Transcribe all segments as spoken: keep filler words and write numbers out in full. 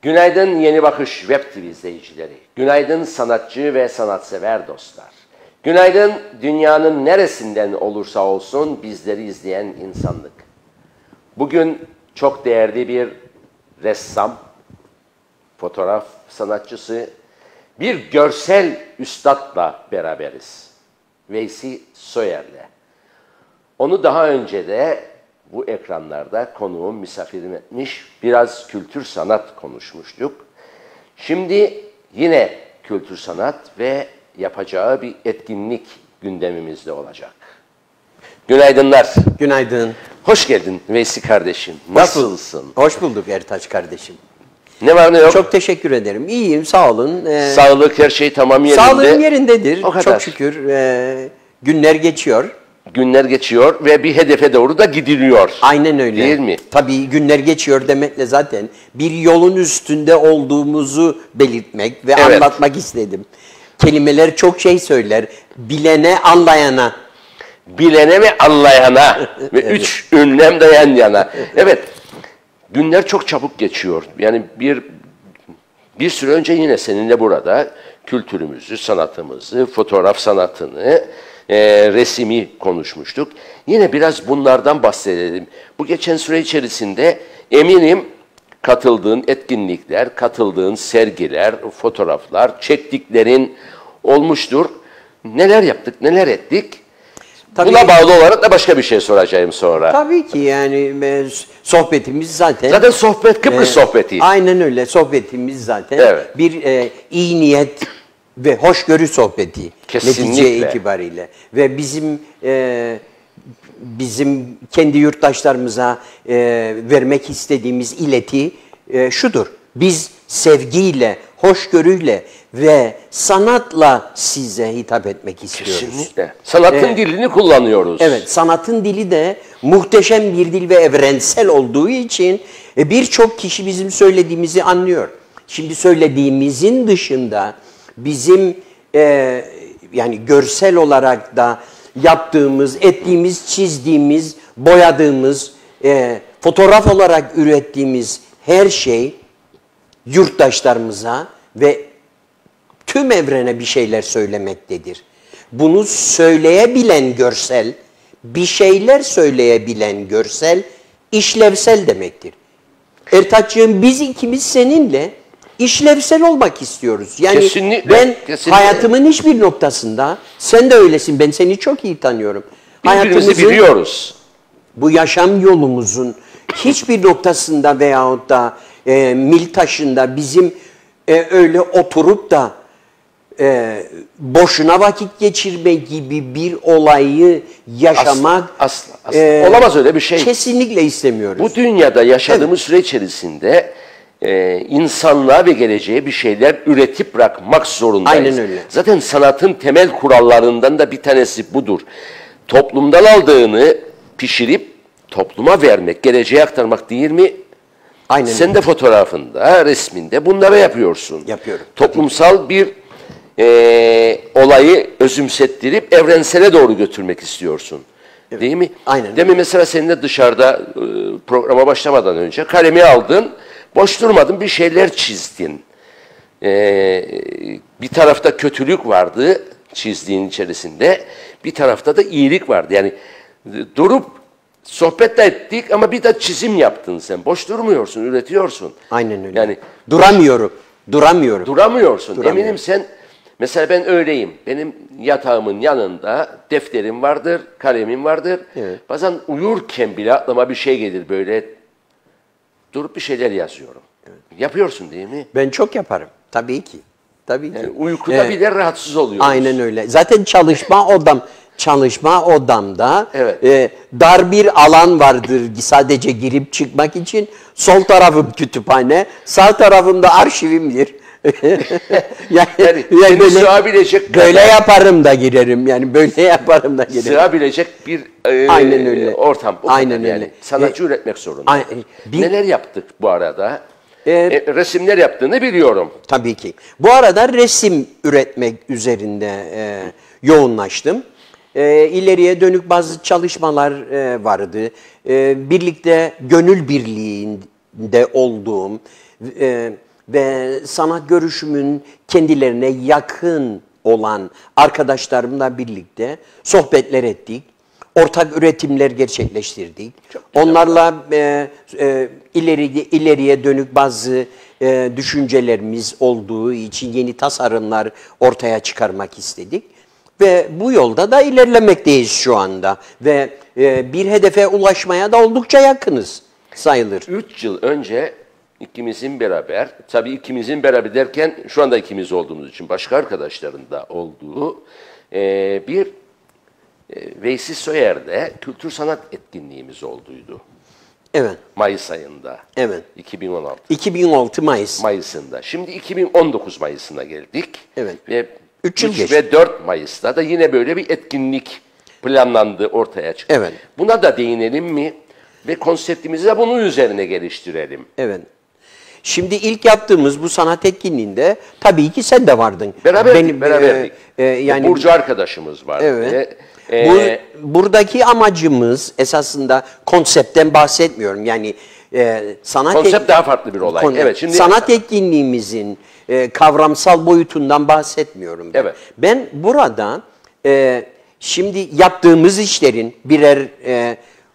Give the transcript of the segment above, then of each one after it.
Günaydın Yeni Bakış Web T V izleyicileri. Günaydın sanatçı ve sanatsever dostlar. Günaydın dünyanın neresinden olursa olsun bizleri izleyen insanlık. Bugün çok değerli bir ressam, fotoğraf sanatçısı, bir görsel üstadla beraberiz. Veysi Soyer'le. Onu daha önce de bu ekranlarda konuğum, misafirim etmiş, biraz kültür sanat konuşmuştuk. Şimdi yine kültür sanat ve yapacağı bir etkinlik gündemimizde olacak. Günaydınlar. Günaydın. Hoş geldin Veysi kardeşim. Nasılsın? Hoş bulduk Ertaç kardeşim. Ne var ne yok? Çok teşekkür ederim. İyiyim, sağ olun. Ee, Sağlık, her şey tamam yerinde. Sağlığım yerindedir. O kadar. Çok şükür. Ee, günler geçiyor. Günler geçiyor ve bir hedefe doğru da gidiliyor. Aynen öyle. Değil mi? Tabii günler geçiyor demekle zaten bir yolun üstünde olduğumuzu belirtmek ve Evet. anlatmak istedim. Kelimeler çok şey söyler. Bilene, anlayana. Bilene ve anlayana ve Evet. üç ünlem de yan yana. Evet, günler çok çabuk geçiyor. Yani bir bir süre önce yine seninle burada kültürümüzü, sanatımızı, fotoğraf sanatını, e, resimi konuşmuştuk. Yine biraz bunlardan bahsedelim. Bu geçen süre içerisinde eminim katıldığın etkinlikler, katıldığın sergiler, fotoğraflar, çektiklerin olmuştur. Neler yaptık, neler ettik? Tabii, Buna bağlı olarak da başka bir şey soracağım sonra. tabii ki yani e, sohbetimiz zaten... Zaten sohbet Kıbrıs Ee, sohbeti. Aynen öyle. Sohbetimiz zaten Evet. bir e, iyi niyet ve hoşgörü sohbeti. Kesinlikle. Netice itibariyle. Ve bizim e, bizim kendi yurttaşlarımıza e, vermek istediğimiz ileti e, şudur. Biz sevgiyle, hoşgörüyle ve sanatla size hitap etmek istiyoruz. Kesinlikle. Sanatın Evet. dilini kullanıyoruz. Evet, sanatın dili de muhteşem bir dil ve evrensel olduğu için e, birçok kişi bizim söylediğimizi anlıyor. Şimdi söylediğimizin dışında bizim e, yani görsel olarak da yaptığımız, ettiğimiz, çizdiğimiz, boyadığımız, e, fotoğraf olarak ürettiğimiz her şey yurttaşlarımıza ve tüm evrene bir şeyler söylemektedir. Bunu söyleyebilen görsel, bir şeyler söyleyebilen görsel, işlevsel demektir. Ertaç'cığım biz ikimiz seninle işlevsel olmak istiyoruz. Yani Kesinlikle, ben kesinlikle. hayatımın hiçbir noktasında, sen de öylesin, ben seni çok iyi tanıyorum. Birbirimizi biliyoruz. Bu yaşam yolumuzun hiçbir noktasında veyahut da e, mil taşında bizim e, öyle oturup da e, boşuna vakit geçirme gibi bir olayı yaşamak Asla, asla, asla. e, Olamaz öyle bir şey. Kesinlikle istemiyoruz. Bu dünyada yaşadığımız süre içerisinde e, insanlığa ve geleceğe bir şeyler üretip bırakmak zorundayız. Aynen öyle. Zaten sanatın temel kurallarından da bir tanesi budur. Toplumdan aldığını pişirip topluma vermek, geleceğe aktarmak değil mi? Aynen Sen öyle. de fotoğrafında, resminde bunları yapıyorsun. Yapıyorum. Toplumsal bir e, olayı özümsettirip evrensele doğru götürmek istiyorsun. Evet. Değil mi? Aynen. Demin mesela seninle dışarıda e, programa başlamadan önce kalemi aldın, boş durmadın, bir şeyler çizdin. E, bir tarafta kötülük vardı çizdiğin içerisinde, bir tarafta da iyilik vardı. Yani e, durup sohbet de ettik ama bir de çizim yaptın sen. Boş durmuyorsun, üretiyorsun. Aynen öyle. Yani duramıyorum. Duramıyorum. duramıyorsun. Duramıyorum. Eminim sen, mesela ben öyleyim. Benim yatağımın yanında defterim vardır, kalemim vardır. Evet. Bazen uyurken bile aklıma bir şey gelir böyle. Durup bir şeyler yazıyorum. Evet. Yapıyorsun değil mi? Ben çok yaparım. Tabii ki. Tabii ki. Yani uykuda Evet. bile rahatsız oluyoruz. Aynen öyle. Zaten çalışma odam, çalışma odamda Evet. e, dar bir alan vardır sadece girip çıkmak için. Sol tarafım kütüphane, sağ tarafımda arşivimdir. yani, Yani yani seni böyle, sığabilecek böyle kadar- yaparım da girerim. Yani böyle yaparım da girerim. Sığabilecek bir e, Aynen öyle. ortam. O Aynen kadar yani. öyle. Sanatçı E, üretmek zorunda. ay- bir- Neler yaptık bu arada? E, E, resimler yaptığını biliyorum. Tabii ki. Bu arada resim üretmek üzerinde e, yoğunlaştım. E, ileriye dönük bazı çalışmalar e, vardı. E, birlikte gönül birliğinde olduğum, e, ve sanat görüşümün kendilerine yakın olan arkadaşlarımla birlikte sohbetler ettik. Ortak üretimler gerçekleştirdik. Onlarla e, e, ileri, ileriye dönük bazı e, düşüncelerimiz olduğu için yeni tasarımlar ortaya çıkarmak istedik. Ve bu yolda da ilerlemekteyiz şu anda. Ve e, bir hedefe ulaşmaya da oldukça yakınız sayılır. Üç yıl önce ikimizin beraber, tabii ikimizin beraber derken şu anda ikimiz olduğumuz için başka arkadaşların da olduğu e, bir e, Veysi Soyer'de kültür sanat etkinliğimiz olduydu. Evet. Mayıs ayında. Evet. iki bin on altı. iki bin on altı Mayıs. Mayıs'ında. Şimdi iki bin on dokuz Mayıs'ına geldik. Evet. Ve Üç yıl üç geçti. ve dört Mayıs'ta da yine böyle bir etkinlik planlandı, ortaya çıktı. Evet. Buna da değinelim mi? Ve konseptimizi de bunun üzerine geliştirelim. Evet. Şimdi ilk yaptığımız bu sanat etkinliğinde tabii ki sen de vardın. Beraberdik, Benim, beraberdik. E, e, yani Burcu arkadaşımız vardı. Evet. E, Bu, buradaki amacımız esasında konseptten bahsetmiyorum. Yani e, sanat konsept et- daha farklı bir olay. Kon- Evet, şimdi sanat etkinliğimizin e, kavramsal boyutundan bahsetmiyorum ben. Evet. Ben burada e, şimdi yaptığımız işlerin birer e,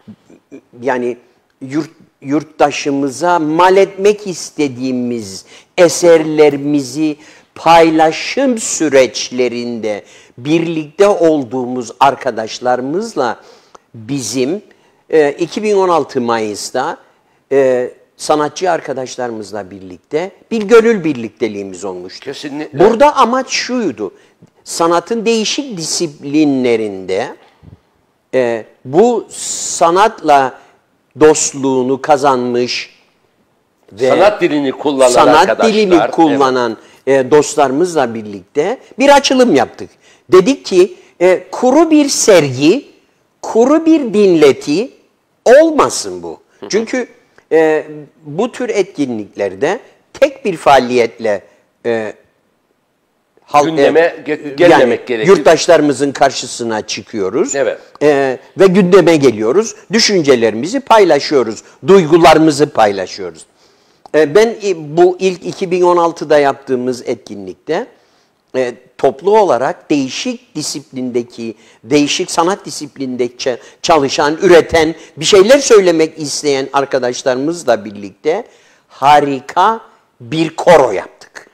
yani yurt, yurttaşımıza mal etmek istediğimiz eserlerimizi paylaşım süreçlerinde birlikte olduğumuz arkadaşlarımızla bizim e, iki bin on altı Mayıs'ta e, sanatçı arkadaşlarımızla birlikte bir gönül birlikteliğimiz olmuştu. Kesinlikle. Burada amaç şuydu. Sanatın değişik disiplinlerinde e, bu sanatla dostluğunu kazanmış ve sanat dilini kullanan sanat arkadaşlar. dilini kullanan e, dostlarımızla birlikte bir açılım yaptık. Dedik ki e, kuru bir sergi, kuru bir dinleti olmasın bu. Çünkü e, bu tür etkinliklerde tek bir faaliyetle e, halk, Gündeme e, ge- gelmemek yani gerekir. Yurttaşlarımızın karşısına çıkıyoruz. Evet. E, ve gündeme geliyoruz. Düşüncelerimizi paylaşıyoruz. Duygularımızı paylaşıyoruz. E, ben e, bu ilk iki bin on altıda yaptığımız etkinlikte e, toplu olarak değişik disiplindeki, değişik sanat disiplindeki çalışan, üreten, bir şeyler söylemek isteyen arkadaşlarımızla birlikte harika bir koro yaptık.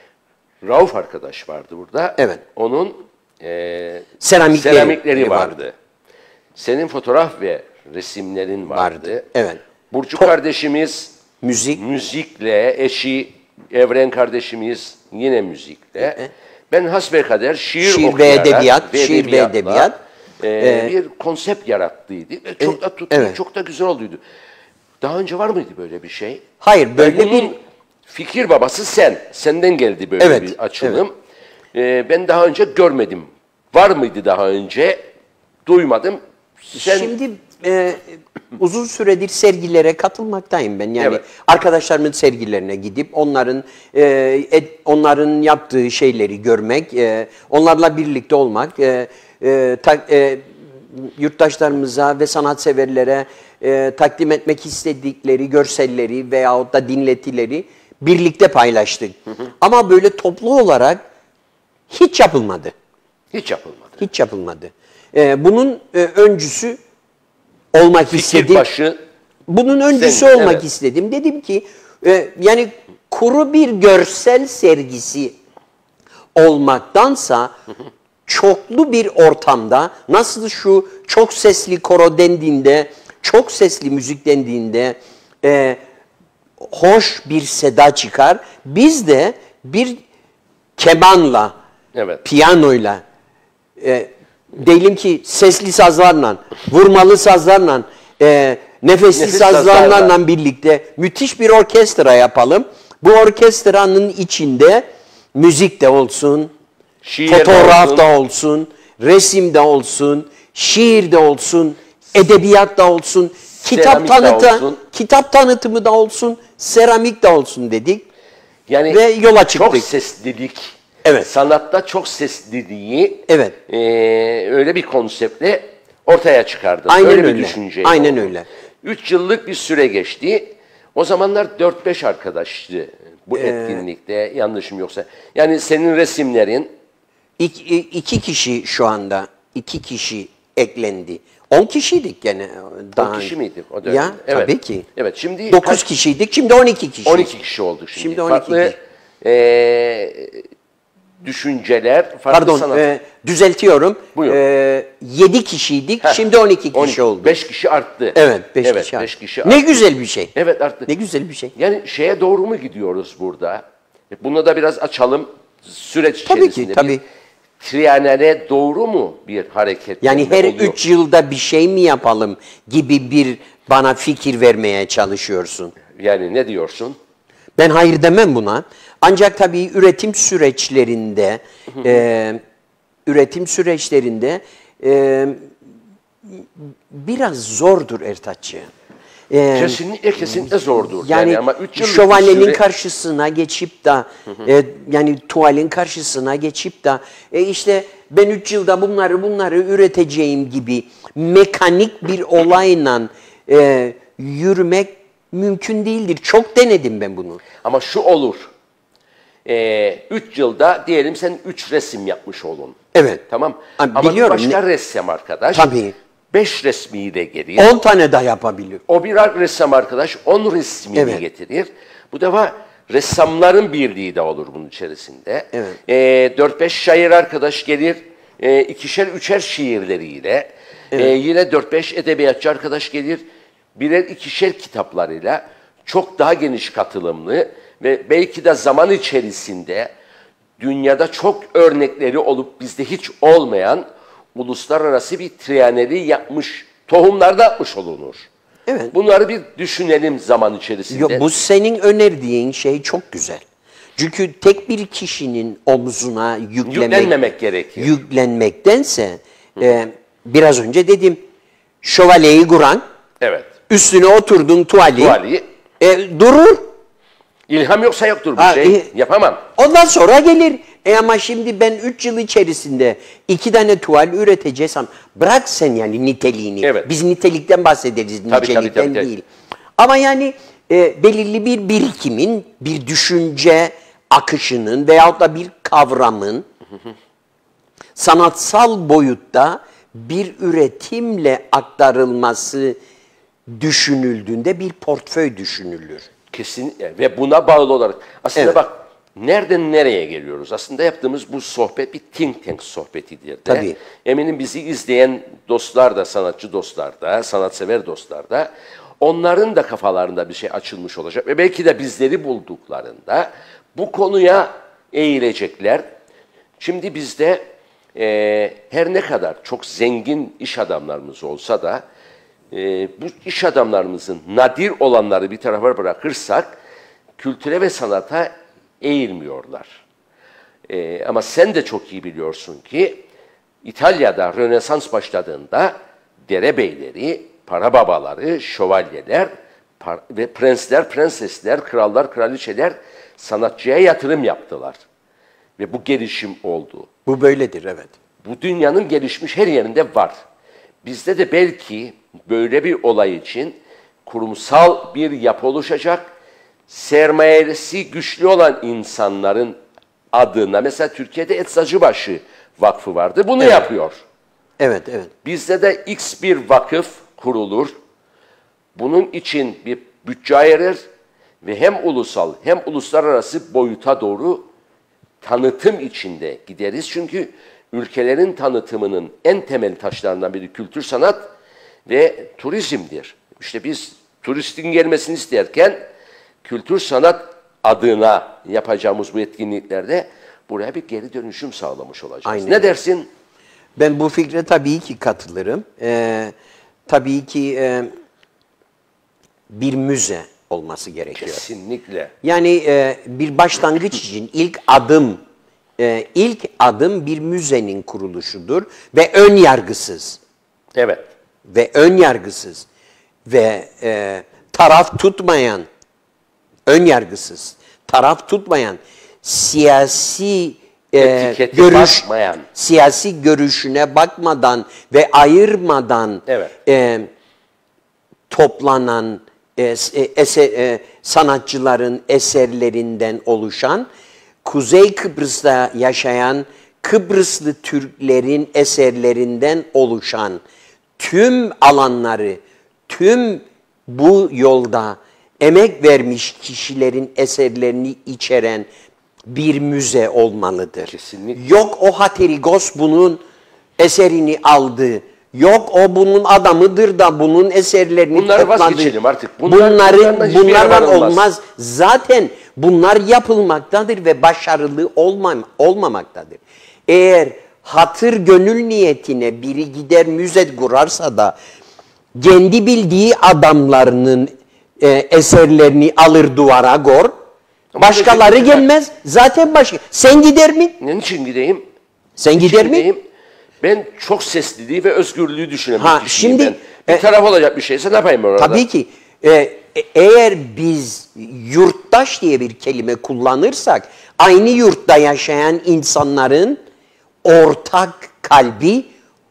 Rauf arkadaş vardı burada. Evet. Onun e, Seramikleri, seramikleri vardı. vardı. Senin fotoğraf ve resimlerin vardı. Vardı, evet. Burcu To- kardeşimiz Müzik. müzikle, eşi Evren kardeşimiz yine müzikle. Ben hasbelkader şiir, Şiir ve okuyarak edebiyat, şiir ve edebiyatla, edebiyat. e, Ee, bir konsept yarattıydı. Ve çok da tuttu, evet. çok da güzel olduydu. Daha önce var mıydı böyle bir şey? Hayır, böyle Yani bir bunun fikir babası sen. Senden geldi böyle Evet, bir açılım. Ee, ben daha önce görmedim. Var mıydı daha önce? Duymadım. Sen Şimdi e, uzun süredir sergilere katılmaktayım ben. Yani Evet. arkadaşlarımın sergilerine gidip onların e, et- onların yaptığı şeyleri görmek, e, onlarla birlikte olmak, e, e, ta- e, yurttaşlarımıza ve sanatseverlere e, takdim etmek istedikleri görselleri veyahut da dinletileri birlikte paylaştık. Ama böyle toplu olarak hiç yapılmadı. hiç yapılmadı. Hiç yapılmadı. Ee, bunun e, öncüsü olmak Fikir istedim. başı Bunun öncüsü Sen- olmak evet. istedim. Dedim ki e, yani kuru bir görsel sergisi olmaktansa çoklu bir ortamda nasıl şu çok sesli koro dendiğinde, çok sesli müzik dendiğinde e, hoş bir seda çıkar. Biz de bir kemanla, Evet. piyanoyla, e, diyelim ki sesli sazlarla, vurmalı sazlarla, e, nefesli Nefes sazlarla sazlarla. birlikte müthiş bir orkestra yapalım. Bu orkestranın içinde müzik de olsun, Şiir de fotoğraf olsun. da olsun, resim de olsun, şiir de olsun, edebiyat da olsun, kitap Seramik de tanıtı, olsun. kitap tanıtımı da olsun, seramik de olsun dedik. Yani Ve yola çıktık. çok seslilik. Evet. Sanatta çok sesliliği Evet. e, öyle bir konseptle ortaya çıkardın. Aynen öyle. öyle. bir düşünceyle Aynen oldu. öyle. Üç yıllık bir süre geçti. O zamanlar dört beş arkadaştı bu Ee, etkinlikte, yanlışım yoksa. Yani senin resimlerin... İki, iki kişi şu anda, iki kişi eklendi. On kişiydik gene. Daha on kişi miydik o dönemde? Ya Evet. tabii ki. Evet, şimdi Dokuz kaç- kişiydik, şimdi on iki kişi. on iki kişi olduk şimdi. Şimdi on iki farklı kişi. eee, düşünceler, farklı Pardon, sanat. e, düzeltiyorum. Buyur. E, yedi kişiydik, Heh, şimdi on iki kişi oldu. beş kişi arttı. Evet, beş evet, kişi. beş kişi Ne arttı. güzel bir şey. Evet, arttı. Ne güzel bir şey. Yani şeye doğru mu gidiyoruz burada? Bunu da biraz açalım. Süreç Tabii ki, içerisinde. tabii. Bir triyanale doğru mu bir hareket? Yani her oluyor? üç yılda bir şey mi yapalım gibi bir bana fikir vermeye çalışıyorsun. Yani ne diyorsun? Ben hayır demem buna. Ancak tabii üretim süreçlerinde, e, üretim süreçlerinde e, biraz zordur Ertaççı. E, Kesinlikle kesinlikle zordur. Yani, Yani, ama üç yıllık bir şövalyenin süre- karşısına geçip de, e, yani tuvalin karşısına geçip de, e, işte ben üç yılda bunları bunları üreteceğim gibi mekanik bir olayla e, yürümek mümkün değildir. Çok denedim ben bunu. Ama şu olur. Ee, üç yılda diyelim sen üç resim yapmış olun. Evet. Tamam. Ha, Ama bir biliyorum. başka Ne- ressam arkadaş. Tabii. Beş resmiyle gelir. On tane de yapabilir. O bir ressam arkadaş on resmini Evet. getirir. Bu defa ressamların birliği de olur bunun içerisinde. Evet. Ee, dört beş şair arkadaş gelir. E, ikişer üçer şiirleriyle. Ee, yine dört beş edebiyatçı arkadaş gelir. Birer ikişer kitaplarıyla çok daha geniş katılımlı ve belki de zaman içerisinde dünyada çok örnekleri olup bizde hiç olmayan uluslararası bir triyaneli yapmış, tohumlar da atmış olunur. Evet. Bunları bir düşünelim zaman içerisinde. Yok, bu senin önerdiğin şey çok güzel. Çünkü tek bir kişinin omzuna yüklemek, Yüklenmemek gerekir. yüklenmektense e, biraz önce dedim şövalyeyi kuran, Evet. üstüne oturdun tuvali, Tuvali. e, durur. İlham yoksa yoktur bir Ha, şey. e- Yapamam. Ondan sonra gelir. E ama şimdi ben üç yıl içerisinde iki tane tuval üreteceksem bırak sen yani niteliğini. Evet. Biz nitelikten bahsederiz, Tabii, tabii, nicelikten tabii, tabii. değil. Ama yani e, belirli bir birikimin, bir düşünce akışının veyahut da bir kavramın sanatsal boyutta bir üretimle aktarılması düşünüldüğünde bir portföy düşünülür. Kesinlikle ve buna bağlı olarak. Aslında Evet. bak nereden nereye geliyoruz? Aslında yaptığımız bu sohbet bir think tank sohbetidir de. Tabii. Eminim bizi izleyen dostlar da, sanatçı dostlar da, sanatsever dostlar da onların da kafalarında bir şey açılmış olacak. Ve belki de bizleri bulduklarında bu konuya eğilecekler. Şimdi bizde e, her ne kadar çok zengin iş adamlarımız olsa da e, bu iş adamlarımızın nadir olanları bir tarafa bırakırsak kültüre ve sanata eğilmiyorlar. E, ama sen de çok iyi biliyorsun ki İtalya'da Rönesans başladığında derebeyleri, para babaları, şövalyeler par- ve prensler, prensesler, krallar, kraliçeler sanatçıya yatırım yaptılar. Ve bu gelişim oldu. Bu böyledir, evet. Bu dünyanın gelişmiş her yerinde var. Bizde de belki böyle bir olay için kurumsal bir yapı oluşacak. Sermayesi güçlü olan insanların adına, mesela Türkiye'de Eczacıbaşı Vakfı vardı, bunu Evet. yapıyor. Evet, evet. Bizde de X bir vakıf kurulur. Bunun için bir bütçe ayırır ve hem ulusal hem uluslararası boyuta doğru tanıtım içinde gideriz. Çünkü ülkelerin tanıtımının en temel taşlarından biri kültür, sanat ve turizmdir. İşte biz turistin gelmesini isterken kültür, sanat adına yapacağımız bu etkinliklerde buraya bir geri dönüşüm sağlamış olacağız. Aynen. Ne dersin? Ben bu fikre tabii ki katılırım. Ee, tabii ki e, bir müze olması gerekiyor. Kesinlikle. Yani e, bir başlangıç için ilk adım, e, ilk adım bir müzenin kuruluşudur ve ön yargısız Evet. ve ön yargısız ve e, taraf tutmayan, ön yargısız, taraf tutmayan, siyasi e, Etikete görüş, bakmayan. siyasi görüşüne bakmadan ve ayırmadan Evet. e, toplanan e, eser, e, sanatçıların eserlerinden oluşan, Kuzey Kıbrıs'ta yaşayan Kıbrıslı Türklerin eserlerinden oluşan tüm alanları, tüm bu yolda emek vermiş kişilerin eserlerini içeren bir müze olmalıdır. Kesinlikle. Yok o Haterigos bunun eserini aldı. Yok o bunun adamıdır da bunun eserlerini Bunları topladı. vazgeçelim artık. Bunlar, Bunların, bunlarla hiçbir yere bunlarla varılmaz. olmaz. Zaten bunlar yapılmaktadır ve başarılı olmam, olmamaktadır. Eğer hatır gönül niyetine biri gider müze kurarsa da kendi bildiği adamlarının e, eserlerini alır duvara kor, başkaları Ama gelmez. Zaten başka. Sen gider mi? Niçin gideyim? Sen Niçin gider mi? gideyim? Ben çok sesliliği ve özgürlüğü düşünen Ha, bir kişiyim şimdi, ben. Bir e, taraf olacak bir şeyse ne yapayım ben orada? Tabii ki. E, e, eğer biz yurttaş diye bir kelime kullanırsak, aynı yurtta yaşayan insanların ortak kalbi,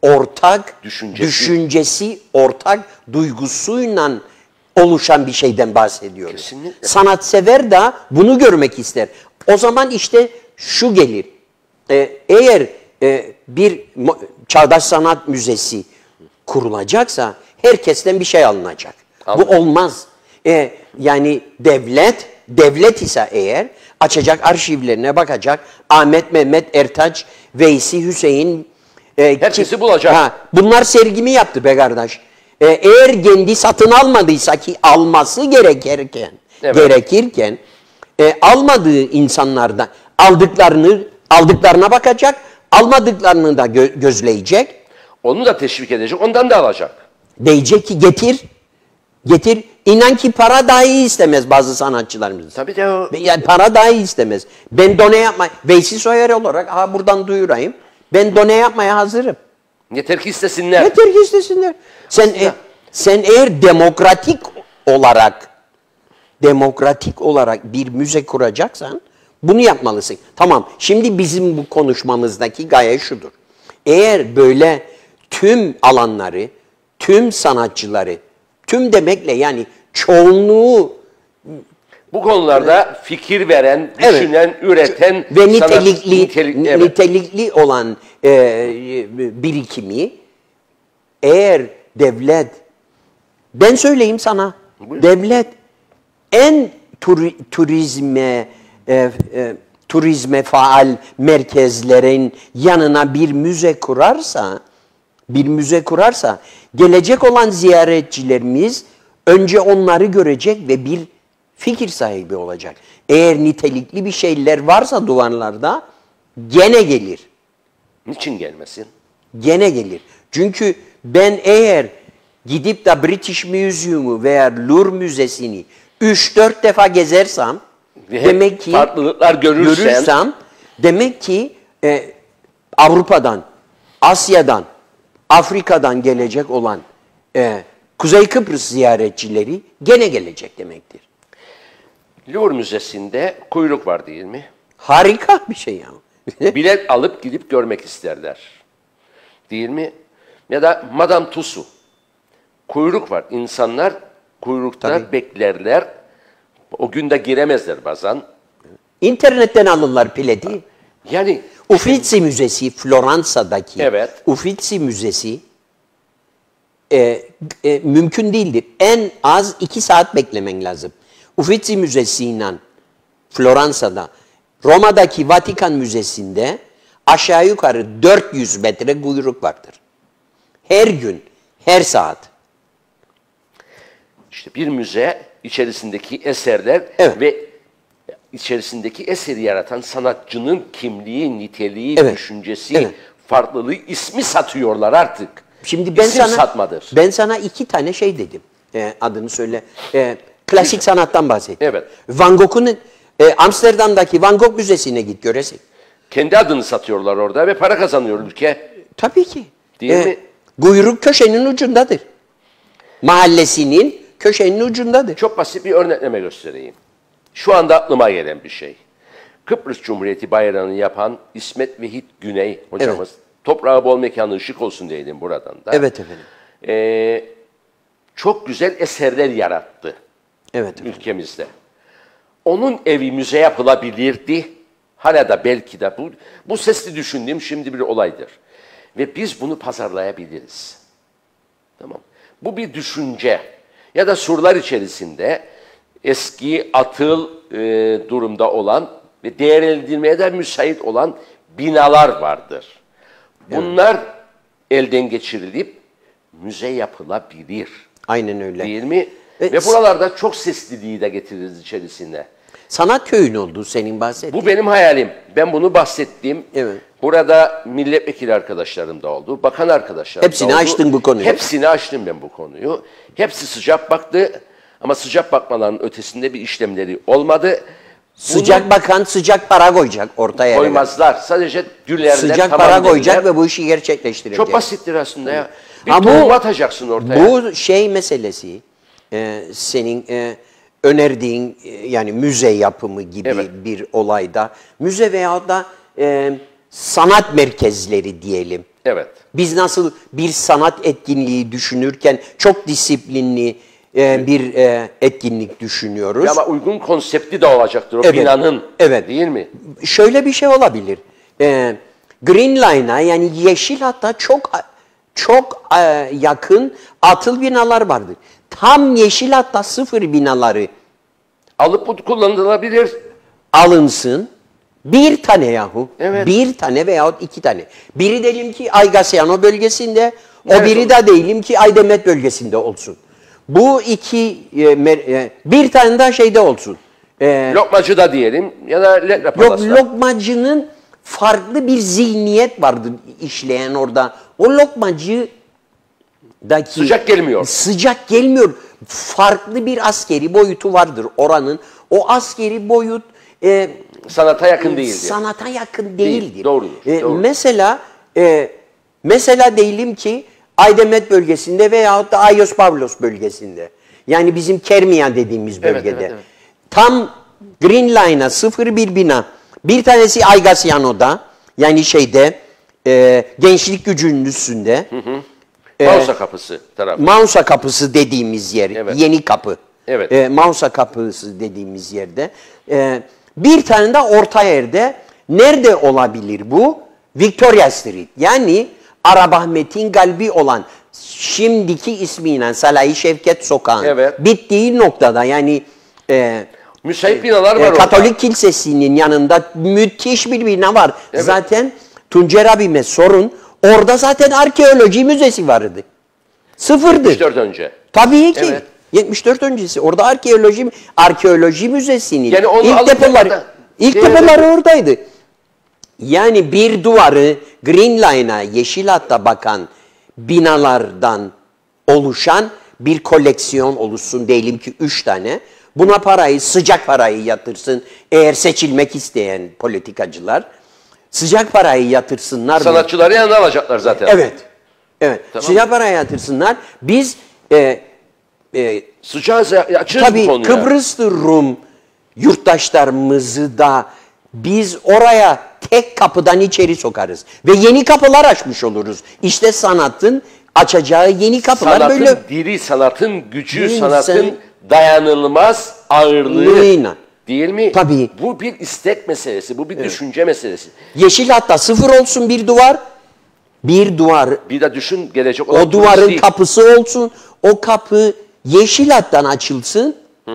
ortak Düşüncesi. düşüncesi, ortak duygusuyla oluşan bir şeyden bahsediyoruz. Kesinlikle. Sanatsever de bunu görmek ister. O zaman işte şu gelir. E, eğer e, bir mo- çağdaş sanat müzesi kurulacaksa herkesten bir şey alınacak. Anladım. Bu olmaz. E, yani devlet, devlet ise eğer açacak arşivlerine bakacak. Ahmet, Mehmet, Ertaç, Veysi, Hüseyin. E, Herkesi ki- bulacak. Ha, bunlar sergimi yaptı be kardeş. E, eğer kendi satın almadıysa ki alması gerekirken, Evet. gerekirken e, almadığı insanlardan aldıklarını aldıklarına bakacak, almadıklarını da gö- gözleyecek. Onu da teşvik edecek, ondan da alacak. Diyecek ki getir, getir. İnan ki para dahi istemez bazı sanatçılarımız. Tabii de o. Yani para dahi istemez. Ben done yapma, Veysi Soyer olarak ha buradan duyurayım. Ben done yapmaya hazırım. Yeter ki istesinler. Yeter ki istesinler. Sen, e, sen eğer demokratik olarak demokratik olarak bir müze kuracaksan bunu yapmalısın. Tamam. Şimdi bizim bu konuşmamızdaki gaye şudur. Eğer böyle tüm alanları, tüm sanatçıları, tüm demekle yani çoğunluğu Bu konularda fikir veren, Evet. düşünen, üreten ve sanat- nitelikli nitelik- evet. nitelikli olan e, birikimi eğer devlet, ben söyleyeyim sana, Buyurun. devlet en turi- turizme e, e, turizme faal merkezlerin yanına bir müze kurarsa, bir müze kurarsa gelecek olan ziyaretçilerimiz önce onları görecek ve bir fikir sahibi olacak. Eğer nitelikli bir şeyler varsa duvarlarda gene gelir. Niçin gelmesin? Gene gelir. Çünkü ben eğer gidip de British Museum'u veya Louvre Müzesi'ni üç dört defa gezersem Ve demek ki farklılıklar görürsen, görürsem demek ki e, Avrupa'dan, Asya'dan, Afrika'dan gelecek olan e, Kuzey Kıbrıs ziyaretçileri gene gelecek demektir. Louvre Müzesi'nde kuyruk var değil mi? Harika bir şey ya. Bilet alıp gidip görmek isterler. Değil mi? Ya da Madame Tussauds. Kuyruk var. İnsanlar kuyrukta Tabii. beklerler. O günde giremezler bazen. İnternetten alırlar bileti. Yani Uffizi Müzesi, Floransa'daki Evet. Uffizi Müzesi e, e, mümkün değildir. En az iki saat beklemen lazım. Uffizi Müzesi'yle Floransa'da, Roma'daki Vatikan Müzesi'nde aşağı yukarı dört yüz metre kuyruk vardır. Her gün, her saat. işte bir müze içerisindeki eserler Evet. ve içerisindeki eseri yaratan sanatçının kimliği, niteliği, Evet. düşüncesi, Evet. farklılığı, ismi satıyorlar artık. Şimdi ben İsim sana satmadır. ben sana iki tane şey dedim. E, adını söyle. E, klasik sanattan bahsettim. Evet. Van Gogh'un e, Amsterdam'daki Van Gogh Müzesi'ne git göresin. Kendi adını satıyorlar orada ve para kazanıyor ülke. Tabii ki. Değil mi? Kuyruk köşenin ucundadır. Mahallesinin köşenin ucundadır. Çok basit bir örnekleme göstereyim. Şu anda aklıma gelen bir şey. Kıbrıs Cumhuriyeti bayrağını yapan İsmet Vehit Güney hocamız, toprağı bol mekanı ışık olsun diyelim buradan da. Evet efendim. Ee, çok güzel eserler yarattı. Evet. ülkemizde. Onun evi müze yapılabilirdi. Hala da belki de bu, bu sesli düşündüğüm şimdi bir olaydır. Ve biz bunu pazarlayabiliriz. Tamam. Bu bir düşünce. Ya da surlar içerisinde eski atıl e, durumda olan ve değerlendirmeye de müsait olan binalar vardır. Bunlar evet. elden geçirilip müze yapılabilir. Aynen öyle. Değil mi? Ve, ve buralarda çok sesliliği de getiririz içerisine. Sanat köyün oldu senin bahsettiğin. Bu benim hayalim. Ben bunu bahsettiğim. Evet. Burada milletvekili arkadaşlarım da oldu, bakan arkadaşlarım Hepsini da oldu. açtın bu konuyu. Hepsini açtım ben bu konuyu. Hepsi sıcak baktı ama sıcak bakmaların ötesinde bir işlemleri olmadı. Sıcak Bunu bakan sıcak para koyacak ortaya. Koymazlar. Sadece düllerden sıcak tamam para koyacak dediler. ve bu işi gerçekleştirecek. Çok basittir aslında ya. Bir Ama tohum bu, atacaksın ortaya. Bu şey meselesi e, senin e, önerdiğin e, yani müze yapımı gibi Evet. bir olayda müze veyahut da e, sanat merkezleri diyelim. Evet. Biz nasıl bir sanat etkinliği düşünürken çok disiplinli e, bir e, etkinlik düşünüyoruz. Ya ama uygun konsepti de olacaktır o Evet. binanın. Evet. Değil mi? Şöyle bir şey olabilir. E, Green Line'a yani yeşil hatta çok çok e, yakın atıl binalar vardı. Tam yeşil hatta sıfır binaları Alıp bu kullanılabilir. alınsın. Bir tane yahu. Evet. Bir tane veyahut iki tane. Biri diyelim ki Aygasyano bölgesinde, o Evet, biri olur. de diyelim ki Aydemet bölgesinde olsun. Bu iki, e, mer- e, bir tane daha şeyde olsun. E, Lokmacı da diyelim ya da Ledra yok, Palas'ta. lokmacının farklı bir zihniyet vardı işleyen orada. O lokmacı Sıcak gelmiyor. Sıcak gelmiyor. Farklı bir askeri boyutu vardır oranın. O askeri boyut e, Sanata yakın değildir. sanata yakın Değil, değildir. doğrudur, E, doğrudur. Mesela e, mesela diyelim ki Aydemet bölgesinde veyahut da Ayos Pavlos bölgesinde. Yani bizim Kermiyan dediğimiz Evet, bölgede. evet, evet. Tam Green Line'a sıfır bir bina. Bir tanesi Aygasyano'da yani şeyde e, gençlik gücünün üstünde. Hı hı. Mausa kapısı tarafı. Mausa kapısı dediğimiz yer, Evet. yeni kapı. Evet. E, Mausa kapısı dediğimiz yerde. E, bir tane de orta yerde. Nerede olabilir bu? Victoria Street. Yani Arabahmet'in kalbi olan şimdiki ismiyle Salahi Şevket Sokağı'nın Evet. bittiği noktada yani e, Müsait binalar var e, orada. Katolik Kilisesi'nin yanında müthiş bir bina var. Evet. Zaten Tuncer abime sorun. Orada zaten arkeoloji müzesi vardı. Sıfırdı. yetmiş dört önce. Tabii ki. Evet. yetmiş dört öncesi. Orada arkeoloji arkeoloji müzesinin Yani onu ilk alıp depoları orada- ilk Şey- depoları oradaydı. Yani bir duvarı Green Line'a yeşil hatta bakan binalardan oluşan bir koleksiyon oluşsun diyelim ki üç tane. Buna parayı, sıcak parayı yatırsın eğer seçilmek isteyen politikacılar. Sıcak parayı yatırsınlar. Sanatçıları yanına alacaklar zaten. Evet. Evet. Tamam. Sıcak parayı yatırsınlar. Biz e, e, Sıcağız ya, açığız bu tabii konuya. Kıbrıslı Rum yurttaşlarımızı da biz oraya tek kapıdan içeri sokarız. Ve yeni kapılar açmış oluruz. İşte sanatın açacağı yeni kapılar Sanatın böyle. diri, sanatın gücü, Değil mi? sanatın Sen- dayanılmaz ağırlığı. Lığıyla. Değil mi? Tabii. Bu bir istek meselesi, bu bir düşünce meselesi. Yeşil hatta sıfır olsun bir duvar. Bir duvar. Bir de düşün gelecek olan O duvarın turist- kapısı olsun. O kapı yeşil hattan açılsın.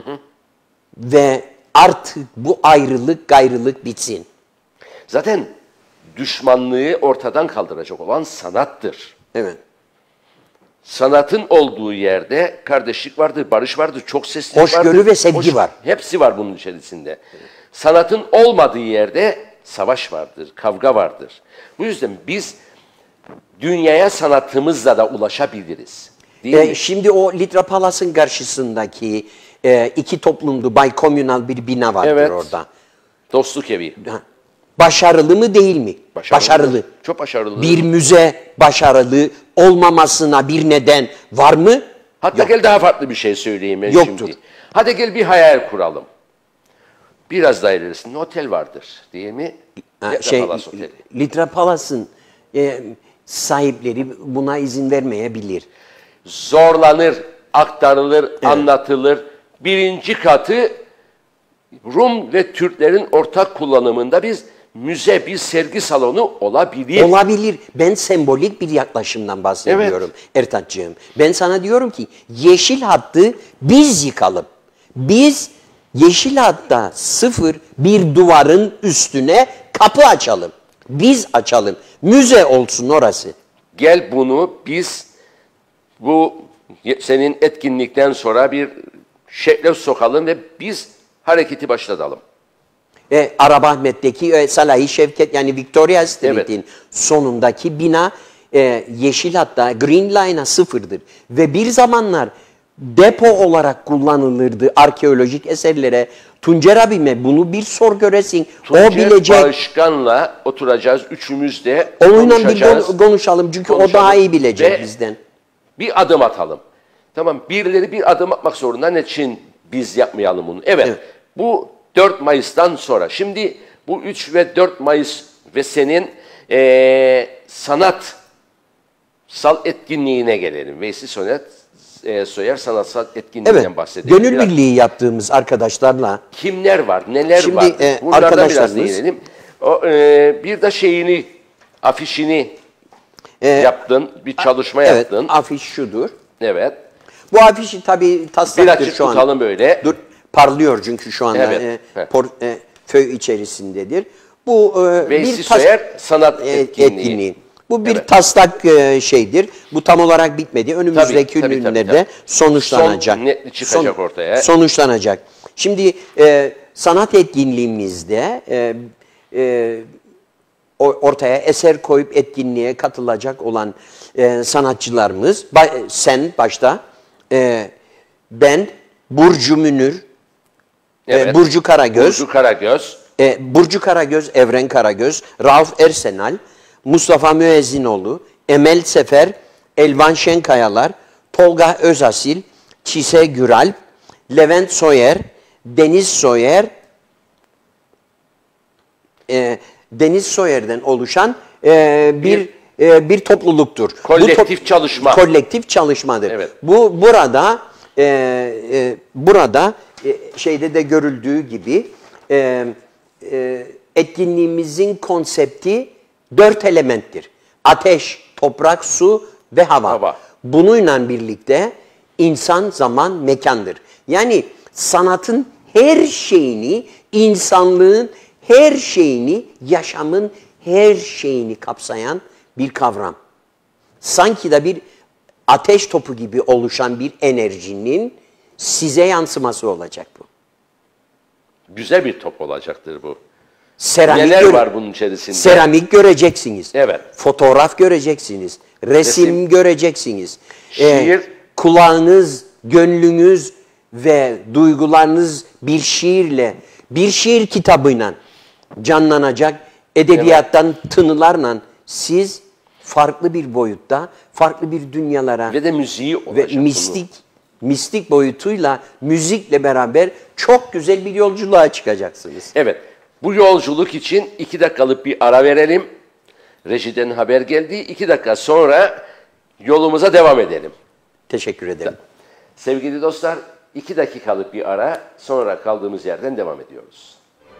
Ve artık bu ayrılık gayrılık bitsin. Zaten düşmanlığı ortadan kaldıracak olan sanattır. Evet. Sanatın olduğu yerde kardeşlik vardır, barış vardır, çok seslilik Hoşgörü vardır. ve sevgi var. Hepsi var bunun içerisinde. Sanatın olmadığı yerde savaş vardır, kavga vardır. Bu yüzden biz dünyaya sanatımızla da ulaşabiliriz. Değil E, mi? şimdi o Litra Palas'ın karşısındaki e, iki toplumlu baykomünal bir bina vardır Evet. orada. Dostluk evi. Ha. Başarılı mı değil mi? Başarılı. Çok başarılı. Bir müze başarılı olmamasına bir neden var mı? Hatta Yok. gel daha farklı bir şey söyleyeyim ben Yoktur. şimdi. Hadi gel bir hayal kuralım. Biraz daha ilerisinde otel vardır değil mi? Ha, Litra şey, Palace Oteli. Litra Palas'ın e, sahipleri buna izin vermeyebilir. Zorlanır, aktarılır, anlatılır. birinci katı Rum ve Türklerin ortak kullanımında bir müze, bir sergi salonu olabilir. Olabilir. Ben sembolik bir yaklaşımdan bahsediyorum Ertaçcığım. Ben sana diyorum ki yeşil hattı biz yıkalım. Biz yeşil hatta sıfır bir duvarın üstüne kapı açalım. Biz açalım. Müze olsun orası. Gel bunu biz bu senin etkinlikten sonra bir şekle sokalım ve biz hareketi başlatalım. E, Arabahmet'teki e, Salahi Şevket yani Victoria Street'in evet. sonundaki bina e, yeşil hatta Green Line'a sıfırdır. Ve bir zamanlar depo olarak kullanılırdı arkeolojik eserlere. Tuncer abime bunu bir sor göresin. Tuncer o bilecek. Başkan'la oturacağız. Üçümüz de onunla konuşacağız. bir konuşalım çünkü konuşalım. O daha iyi bilecek Ve bizden. Bir adım atalım. Tamam, birileri bir adım atmak zorunda. Ne için biz yapmayalım bunu? Evet, evet. Bu dört Mayıs'tan sonra. Şimdi bu üç ve dört Mayıs ve senin ee, sanatsal etkinliğine gelelim. Veysi Soner, e, Soyer sanatsal etkinliğinden evet, bahsedelim. Gönül biraz. birliği yaptığımız arkadaşlarla. Kimler var, neler Şimdi, var? E, Bunlardan biraz değinelim. O, e, bir de şeyini, afişini e, yaptın, bir çalışma evet, yaptın. Evet, afiş şudur. Evet. Bu afişi tabii taslaktır şu an. tutalım böyle. Dur, parlıyor çünkü şu anda evet. e, por, e, föy içerisindedir. Bu e, Veysi bir tas Soyer sanat etkinliği. etkinliği. Bu bir evet. taslak e, şeydir. Bu tam olarak bitmedi. Önümüzdeki tabii, günlerde tabii, tabii. sonuçlanacak. Son netli çıkacak Son, ortaya. Sonuçlanacak. Şimdi e, sanat etkinliğimizde e, e, ortaya eser koyup etkinliğe katılacak olan e, sanatçılarımız, ba sen başta, e, ben, Burcu Münir, evet. e, Burcu Karagöz, Burcu Karagöz, e, Burcu Karagöz, Evren Karagöz, Rauf Ersenal, Mustafa Müezzinoğlu, Emel Sefer, Elvan Şenkayalar, Tolga Özasil, Çise Güralp, Levent Soyer, Deniz Soyer, e, Deniz Soyer'den oluşan e, bir bir, e, bir topluluktur. Kolektif Bu çalışma. Kolektif çalışmadır. Evet. Bu burada e, e, burada e, şeyde de görüldüğü gibi e, e, etkinliğimizin konsepti dört elementtir. Ateş, toprak, su ve hava. hava. Bununla birlikte insan, zaman, mekandır. Yani sanatın her şeyini, insanlığın her şeyini, yaşamın her şeyini kapsayan bir kavram. Sanki de bir ateş topu gibi oluşan bir enerjinin size yansıması olacak bu. Güzel bir top olacaktır bu. Seramik Neler var bunun içerisinde? Seramik göreceksiniz. Evet. Fotoğraf göreceksiniz. Resim, Resim. göreceksiniz. Şiir. Ee, kulağınız, gönlünüz ve duygularınız bir şiirle, bir şiir kitabıyla canlanacak. Edebiyattan evet. tınılarla siz farklı bir boyutta, farklı bir dünyalara ve de müziği olacak. Ve mistik, bunu. mistik boyutuyla, müzikle beraber çok güzel bir yolculuğa çıkacaksınız. Evet. Bu yolculuk için iki dakikalık bir ara verelim. Rejiden haber geldi. İki dakika sonra yolumuza devam edelim. Teşekkür ederim. Sevgili dostlar, iki dakikalık bir ara, sonra kaldığımız yerden devam ediyoruz.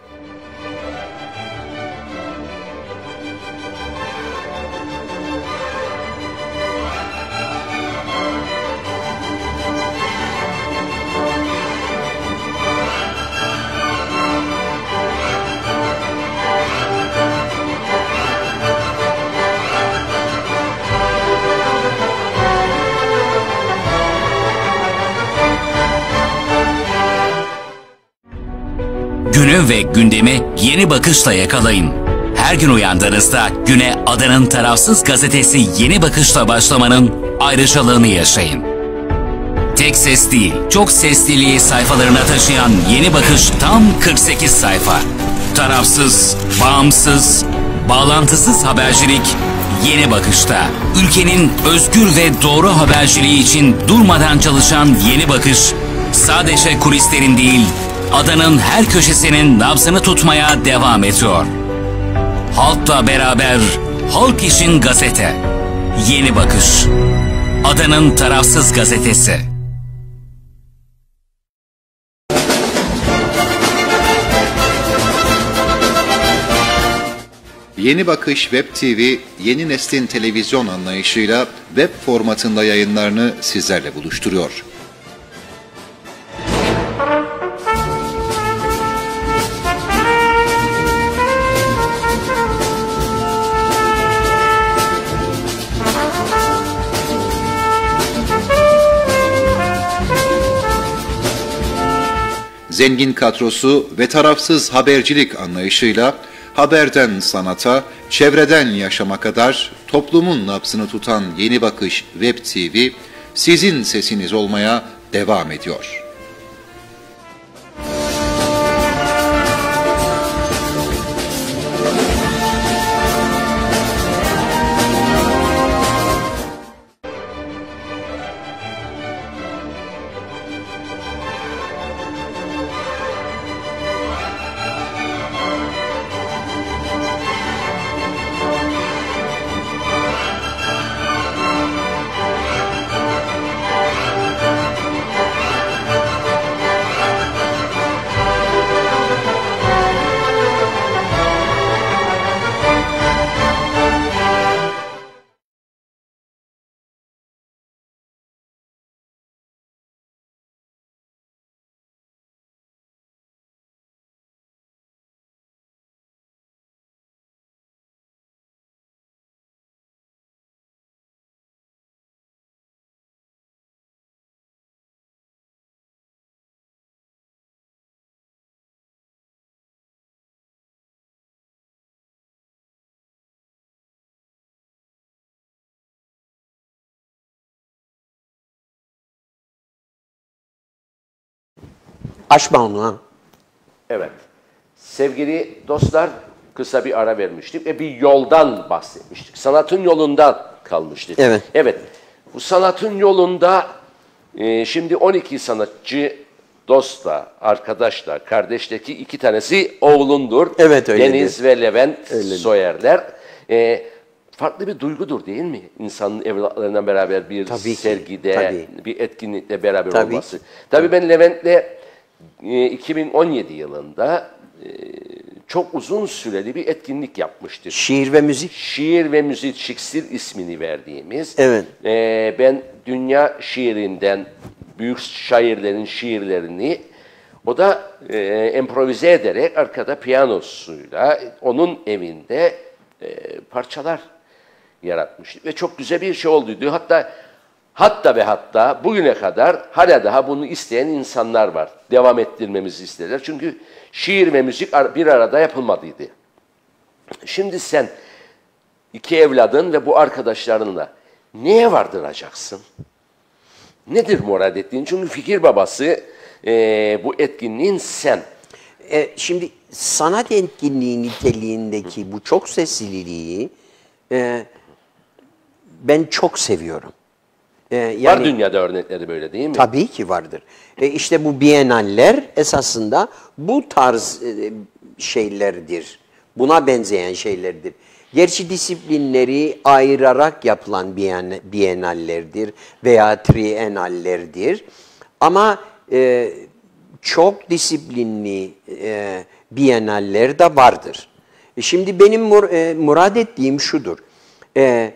Günü ve gündemi yeni bakışla yakalayın. Her gün uyandığınızda güne adanın tarafsız gazetesi Yeni Bakış'la başlamanın ayrıcalığını yaşayın. Tek ses değil, çok sesliliği sayfalarına taşıyan Yeni Bakış tam kırk sekiz sayfa. Tarafsız, bağımsız, bağlantısız habercilik Yeni Bakış'ta. Ülkenin özgür ve doğru haberciliği için durmadan çalışan Yeni Bakış, sadece kulislerin değil, adanın her köşesinin nabzını tutmaya devam ediyor. Halkla beraber, halk için gazete. Yeni Bakış. Adanın tarafsız gazetesi. Yeni Bakış Web T V, yeni neslin televizyon anlayışıyla web formatında yayınlarını sizlerle buluşturuyor. Zengin kadrosu ve tarafsız habercilik anlayışıyla haberden sanata, çevreden yaşama kadar toplumun nabzını tutan Yeni Bakış Web T V, sizin sesiniz olmaya devam ediyor. Açma onu ha. Evet. Sevgili dostlar, kısa bir ara vermiştik ve bir yoldan bahsetmiştik. Sanatın yolundan kalmıştık. Evet. Evet. Bu sanatın yolunda e, şimdi on iki sanatçı dostla, arkadaşla, kardeşteki iki tanesi oğlundur. Evet, öyledir. Deniz ve Levent Öyledir. Soyerler. E, farklı bir duygudur değil mi? İnsanın evlatlarından beraber bir Tabii ki, sergide, tabii. bir etkinlikle beraber Tabii. olması. Tabii ben Levent'le iki bin on yedi yılında çok uzun süreli bir etkinlik yapmıştık. Şiir ve müzik. Şiir ve Müzik Şiksir ismini verdiğimiz. Evet. E, ben dünya şiirinden büyük şairlerin şiirlerini o da e, improvize ederek arkada piyanosuyla onun evinde e, parçalar yaratmıştık. Ve çok güzel bir şey olduydu. Hatta Hatta ve hatta bugüne kadar hala daha bunu isteyen insanlar var. Devam ettirmemizi istediler. Çünkü şiir ve müzik bir arada yapılmadıydı. Şimdi sen iki evladın ve bu arkadaşlarınla neye vardıracaksın? Nedir murad ettiğin? Çünkü fikir babası e, bu etkinliğin sen. E, şimdi sanat etkinliği niteliğindeki bu çok sesliliği e, ben çok seviyorum. E, yani, var dünyada örnekleri böyle değil mi? Tabii ki vardır. E, işte bu biyenaller esasında bu tarz e, şeylerdir. Buna benzeyen şeylerdir. Gerçi disiplinleri ayırarak yapılan biyen, bienallerdir veya trienallerdir. Ama e, çok disiplinli e, bienaller de vardır. E, şimdi benim mur, e, murad ettiğim şudur. E,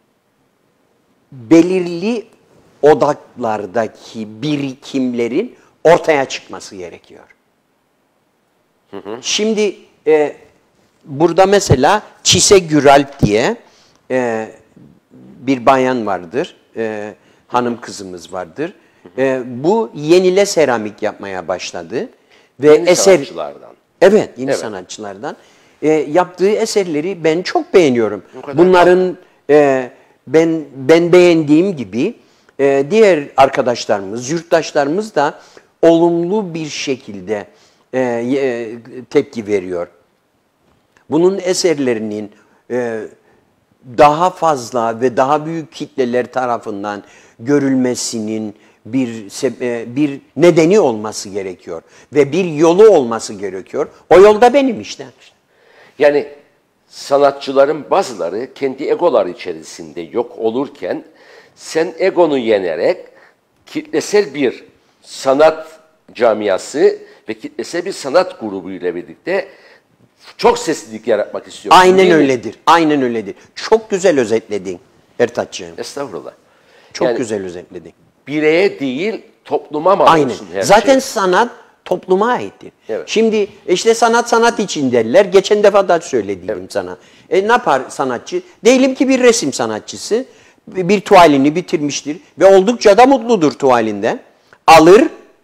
belirli odaklardaki birikimlerin ortaya çıkması gerekiyor. Hı hı. Şimdi e, burada mesela Çise Güralp diye e, bir bayan vardır, e, hanım kızımız vardır. E, bu yenile seramik yapmaya başladı ve Yeni eser sanatçılardan. Evet, yeni Evet. sanatçılardan. E, yaptığı eserleri ben çok beğeniyorum. kadar Bunların e, ben ben beğendiğim gibi e, diğer arkadaşlarımız, yurttaşlarımız da olumlu bir şekilde e, e, tepki veriyor. Bunun eserlerinin e, daha fazla ve daha büyük kitleler tarafından görülmesinin bir e, bir nedeni olması gerekiyor ve bir yolu olması gerekiyor. O yolda benim işte. Yani sanatçıların bazıları kendi egolar içerisinde yok olurken sen egonu yenerek kitlesel bir sanat camiası ve kitlesel bir sanat grubu ile birlikte çok seslilik yaratmak istiyorsun. Aynen değil mi? öyledir. Aynen öyledir. Çok güzel özetledin Ertaç'cığım. Estağfurullah. Çok Yani güzel özetledin. bireye değil topluma mal Aynen. olsun her Zaten şey. sanat topluma aittir. Evet. Şimdi işte sanat sanat için derler. Geçen defa da söyledim sana. E, ne yapar sanatçı? Diyelim ki bir resim sanatçısı bir tuvalini bitirmiştir ve oldukça da mutludur tuvalinden. Alır,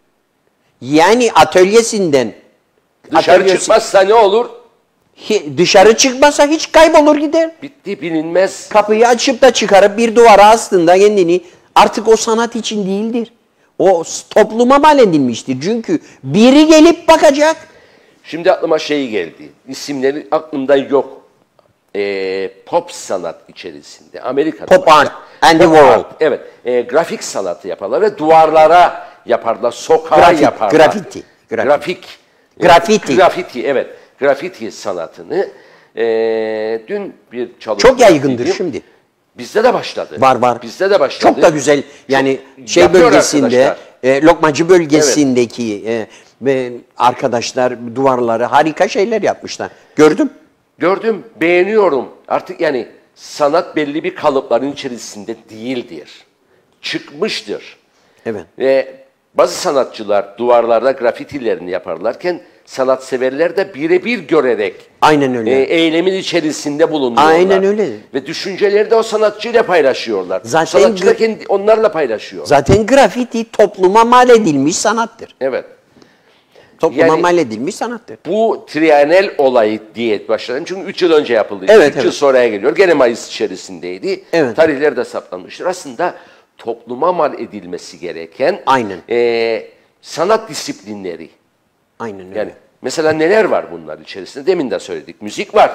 yani atölyesinden Dışarı atölyesi- çıkmazsa ne olur? Hi- dışarı çıkmazsa hiç kaybolur gider. Bitti, bilinmez. Kapıyı açıp da çıkarıp bir duvara astığında kendini, artık o sanat için değildir. O topluma mal edilmiştir. Çünkü biri gelip bakacak. Şimdi aklıma şey geldi. İsimleri aklımda yok. Ee, pop sanat içerisinde. Amerika'da. Pop art and the Pop world. art, evet. Ee, grafik sanatı yaparlar ve duvarlara yaparlar. Sokağa Grafik, yaparlar. grafiti, grafik. Grafik. Grafiti. Grafiti, evet. Grafiti sanatını ee, dün bir çalışma Çok yaygındır yaptım. şimdi. Bizde de başladı. Var var. Bizde de başladı. Çok da güzel. Yani Çok şey yapıyor bölgesinde, arkadaşlar. e, Lokmacı bölgesindeki e, ve arkadaşlar duvarları harika şeyler yapmışlar. Gördüm. Gördüm, beğeniyorum. Artık yani sanat belli bir kalıpların içerisinde değildir. Çıkmıştır. Evet. Ve bazı sanatçılar duvarlarda grafitilerini yaparlarken sanatseverler de birebir görerek Aynen öyle. e, eylemin içerisinde bulunuyorlar. Aynen öyle. Ve düşünceleri de o sanatçıyla paylaşıyorlar. Zaten Sanatçı da gr- kendi, onlarla paylaşıyor. Zaten grafiti topluma mal edilmiş sanattır. Evet. Topluma Yani- mal edilmiş sanattır. Bu trienal olayı diye başladım. Çünkü üç yıl önce yapıldı. Evet, üç yıl evet. sonraya geliyor. Gene Mayıs içerisindeydi. Evet. Tarihler de saptanmıştır. Aslında topluma mal edilmesi gereken Aynen. e, sanat disiplinleri. Aynen öyle. Yani mesela neler var bunlar içerisinde? Demin de söyledik. Müzik var.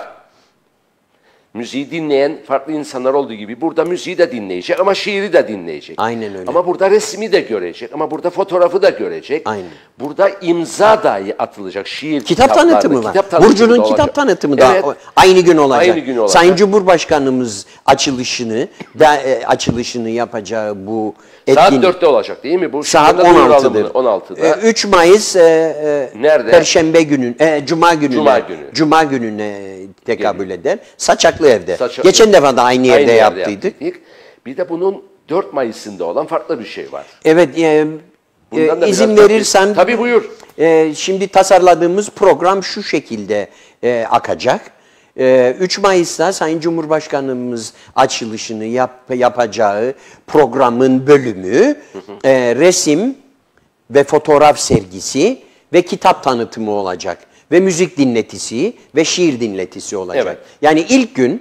Müziği dinleyen farklı insanlar olduğu gibi burada müziği de dinleyecek ama şiiri de dinleyecek. Aynen öyle. Ama burada resmi de görecek ama burada fotoğrafı da görecek. Aynen. Burada imza dahi atılacak. Şiir Kitap kitapları, tanıtımı var. kitap tanıtımı Burcu'nun da kitap olacak. tanıtımı da Evet. o- aynı gün olacak. Aynı gün olacak. Sayın Cumhurbaşkanımız açılışını da e, açılışını yapacağı bu Saat etkinlik dörtte olacak değil mi? Bu saat şurada duyuralım on altıdır. bunu, on altıda. E, üç Mayıs e, e, Nerede? Perşembe günün e, Cuma gününe Cuma günü. Cuma gününe tekabül eder. Saçaklı evde. Saçaklı. Geçen defa da aynı yerde yaptıydık. yaptıydık. Bir de bunun dört Mayıs'ında olan farklı bir şey var. Evet, e, Bundan e, da izin biraz verirsen Tabii buyur. e, şimdi tasarladığımız program şu şekilde e, akacak. E, üç Mayıs'ta Sayın Cumhurbaşkanımız açılışını yap, yapacağı programın bölümü e, resim ve fotoğraf sergisi ve kitap tanıtımı olacak. Ve müzik dinletisi ve şiir dinletisi olacak. Evet. Yani ilk gün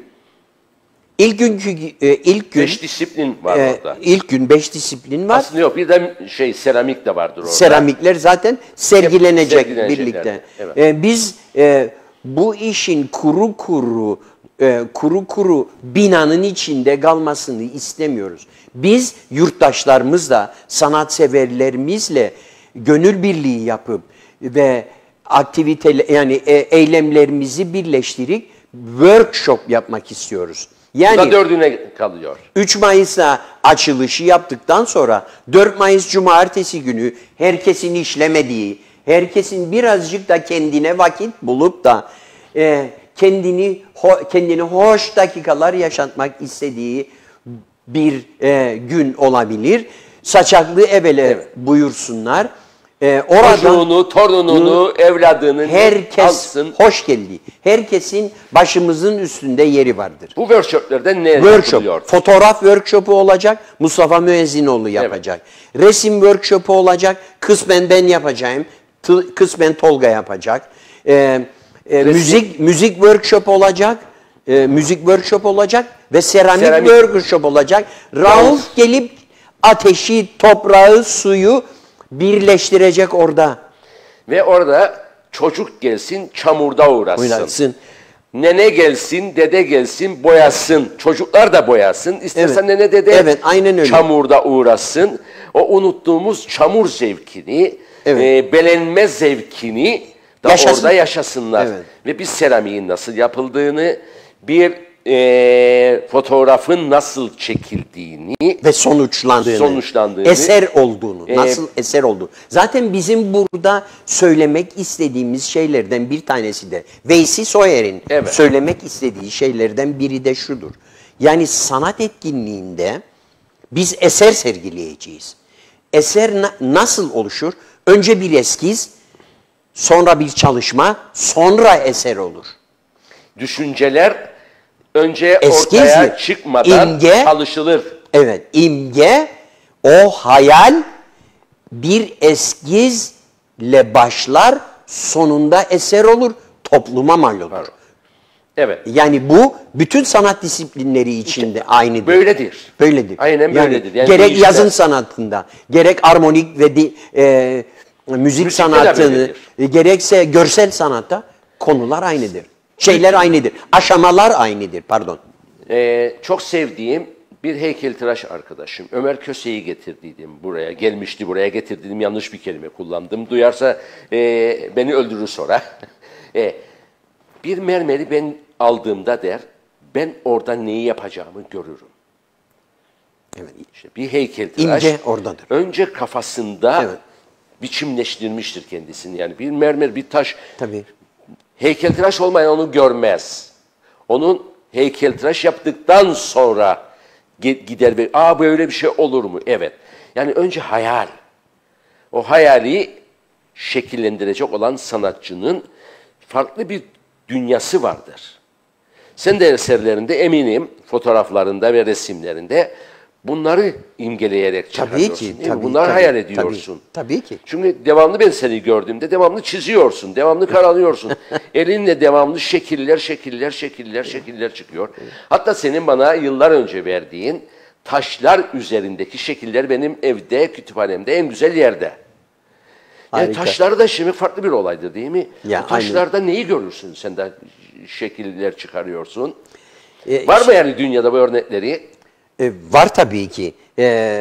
ilk günkü e, ilk gün Beş disiplin var e, orada. ilk gün beş disiplin var. Aslında yok bir de şey seramik de vardır orada. Seramikler zaten sergilenecek sergilenecekler. birlikte. Evet. Ee, biz e, bu işin kuru kuru e, kuru kuru binanın içinde kalmasını istemiyoruz. Biz yurttaşlarımızla, sanatseverlerimizle gönül birliği yapıp ve aktivite yani e, eylemlerimizi birleştirip workshop yapmak istiyoruz. Bu Yani da dördüne kalıyor. üç Mayıs'ta açılışı yaptıktan sonra dört Mayıs Cumartesi günü herkesin işlemediği, herkesin birazcık da kendine vakit bulup da e, kendini ho, kendini hoş dakikalar yaşatmak istediği bir e, gün olabilir. Saçaklı evele Evet. buyursunlar. E, orada Çocuğunu, torununu, evladını herkes alsın. hoş geldi. Herkesin başımızın üstünde yeri vardır. Bu workshoplarda ne Workshop, yapılıyor? fotoğraf workshopu olacak, Mustafa Müezzinoğlu yapacak. Resim workshopu olacak, kısmen ben yapacağım, tı- kısmen Tolga yapacak. Ee, e, müzik müzik workshop olacak, e, müzik workshop olacak ve seramik, Seramik. workshop olacak. Rauf gelip ateşi, toprağı, suyu birleştirecek orada. Ve orada çocuk gelsin, çamurda uğraşsın. Oynatsın. Nene gelsin, dede gelsin, boyasın. Çocuklar da boyasın. İstersen Evet. nene dede Evet, aynen öyle. çamurda uğraşsın. O unuttuğumuz çamur zevkini, Evet. e, belenme zevkini da Yaşasın. orada yaşasınlar. Evet. Ve bir seramiğin nasıl yapıldığını, bir e, fotoğrafın nasıl çekildiğini ve sonuçlandığını, sonuçlandığını eser olduğunu, e, nasıl eser olduğunu. Zaten bizim burada söylemek istediğimiz şeylerden bir tanesi de Veysi Soyer'in evet. söylemek istediği şeylerden biri de şudur. Yani sanat etkinliğinde biz eser sergileyeceğiz. Eser na nasıl oluşur? Önce bir eskiz, sonra bir çalışma, sonra eser olur. Düşünceler önce Eskiz ortaya mi? çıkmadan İmge, çalışılır. Evet, imge, o hayal bir eskizle başlar, sonunda eser olur, topluma mal olur. Evet. Yani bu bütün sanat disiplinleri içinde aynıdır. Böyledir. Böyledir. Aynen Yani böyledir. Yani gerek değişmez. yazın sanatında, gerek armonik ve di, e, müzik Müzikte de sanatını, böyledir. e, gerekse görsel sanatta konular aynıdır. Şeyler aynıdır. Aşamalar aynıdır. Pardon. Ee, çok sevdiğim bir heykeltıraş arkadaşım Ömer Köse'yi getirdiydim buraya. Gelmişti buraya getirdiğim yanlış bir kelime kullandım. Duyarsa e, beni öldürür sonra. e, bir mermeri ben aldığımda der, ben orada neyi yapacağımı görürüm. Evet. İşte bir heykeltıraş İnce oradadır. önce kafasında Evet. biçimleştirmiştir kendisini. Yani bir mermer, bir taş. Tabii. Heykeltıraş olmayan onu görmez. Onun heykeltıraş yaptıktan sonra gider ve aa böyle bir şey olur mu? Evet. Yani önce hayal. O hayali şekillendirecek olan sanatçının farklı bir dünyası vardır. Sen de eserlerinde eminim fotoğraflarında ve resimlerinde bunları imgeleyerek çıkarıyorsun. Tabii ki. Değil mi? Tabii, Bunları tabii, hayal ediyorsun. Tabii, tabii ki. Çünkü devamlı ben seni gördüğümde devamlı çiziyorsun, devamlı karalıyorsun. Elinle devamlı şekiller, şekiller, şekiller, şekiller çıkıyor. Hatta senin bana yıllar önce verdiğin taşlar üzerindeki şekiller benim evde, kütüphanemde en güzel yerde. Yani Harika. taşları da şimdi farklı bir olaydır değil mi? Ya, o taşlarda aynen. Neyi görürsün sen de şekiller çıkarıyorsun? Ee, Var mı yani dünyada bu örnekleri? E, var tabii ki. E,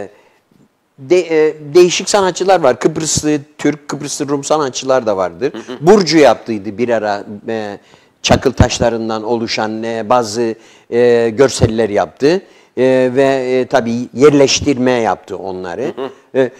de, e, değişik sanatçılar var. Kıbrıslı, Türk, Kıbrıslı Rum sanatçılar da vardır. Hı hı. Burcu yaptıydı bir ara. E, çakıl taşlarından oluşan e, bazı e, görseller yaptı. E, ve e, tabii yerleştirme yaptı onları. Hı hı. E,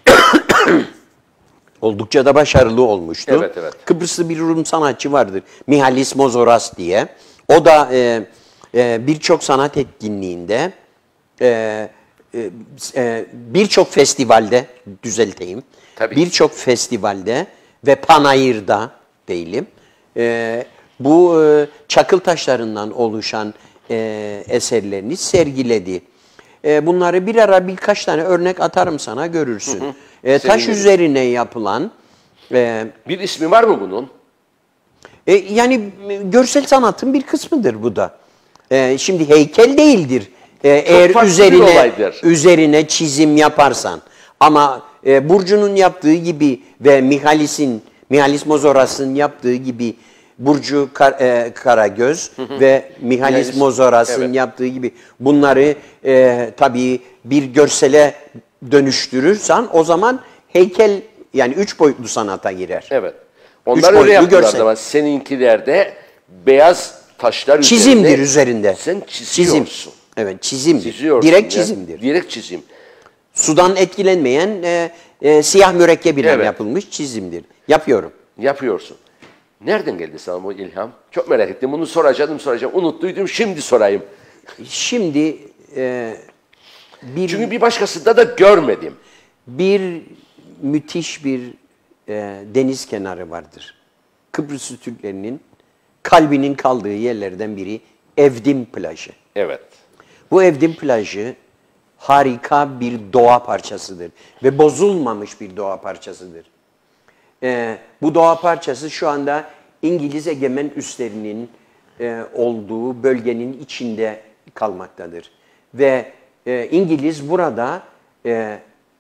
oldukça da başarılı olmuştu. Evet, evet. Kıbrıslı bir Rum sanatçı vardır. Mihalis Mozoras diye. O da e, e, birçok sanat etkinliğinde e, e, birçok festivalde düzelteyim. Birçok festivalde ve panayırda değilim. E, bu e, çakıl taşlarından oluşan e, eserlerini sergiledi. E, bunları bir ara birkaç tane örnek atarım sana görürsün. Hı hı. E, taş üzerine yapılan... E, bir ismi var mı bunun? E, yani görsel sanatın bir kısmıdır bu da. E, şimdi heykel değildir. E, eğer üzerine üzerine çizim yaparsan. Ama e, Burcu'nun yaptığı gibi ve Mihalis'in, Mihalis Mozoras'ın yaptığı gibi Burcu Kar, e, Karagöz hı hı. ve Mihalis, Mihalis Mozoras'ın evet. yaptığı gibi bunları e, tabii bir görsele dönüştürürsen o zaman heykel yani üç boyutlu sanata girer. Evet. Onlar öyle yaptılar ama seninkilerde beyaz taşlar çizimdir üzerinde. Sen çiziyorsun. Çizim. Evet çizimdir. Çiziyorsun direkt ya. çizimdir. Direkt çizim. Sudan etkilenmeyen e, e, siyah mürekkep ile evet. yapılmış çizimdir. Yapıyorum. Yapıyorsun. Nereden geldi sana bu ilham? Çok merak ettim. Bunu soracaktım soracağım. Unuttuydum. Şimdi sorayım. Şimdi e, bir... Çünkü bir başkasında da görmedim. Bir müthiş bir e, deniz kenarı vardır. Kıbrıs Türklerinin kalbinin kaldığı yerlerden biri Evdim plajı. Evet. Bu Evdim plajı harika bir doğa parçasıdır ve bozulmamış bir doğa parçasıdır. Ee, bu doğa parçası şu anda İngiliz egemen üslerinin e, olduğu bölgenin içinde kalmaktadır. Ve e, İngiliz burada e,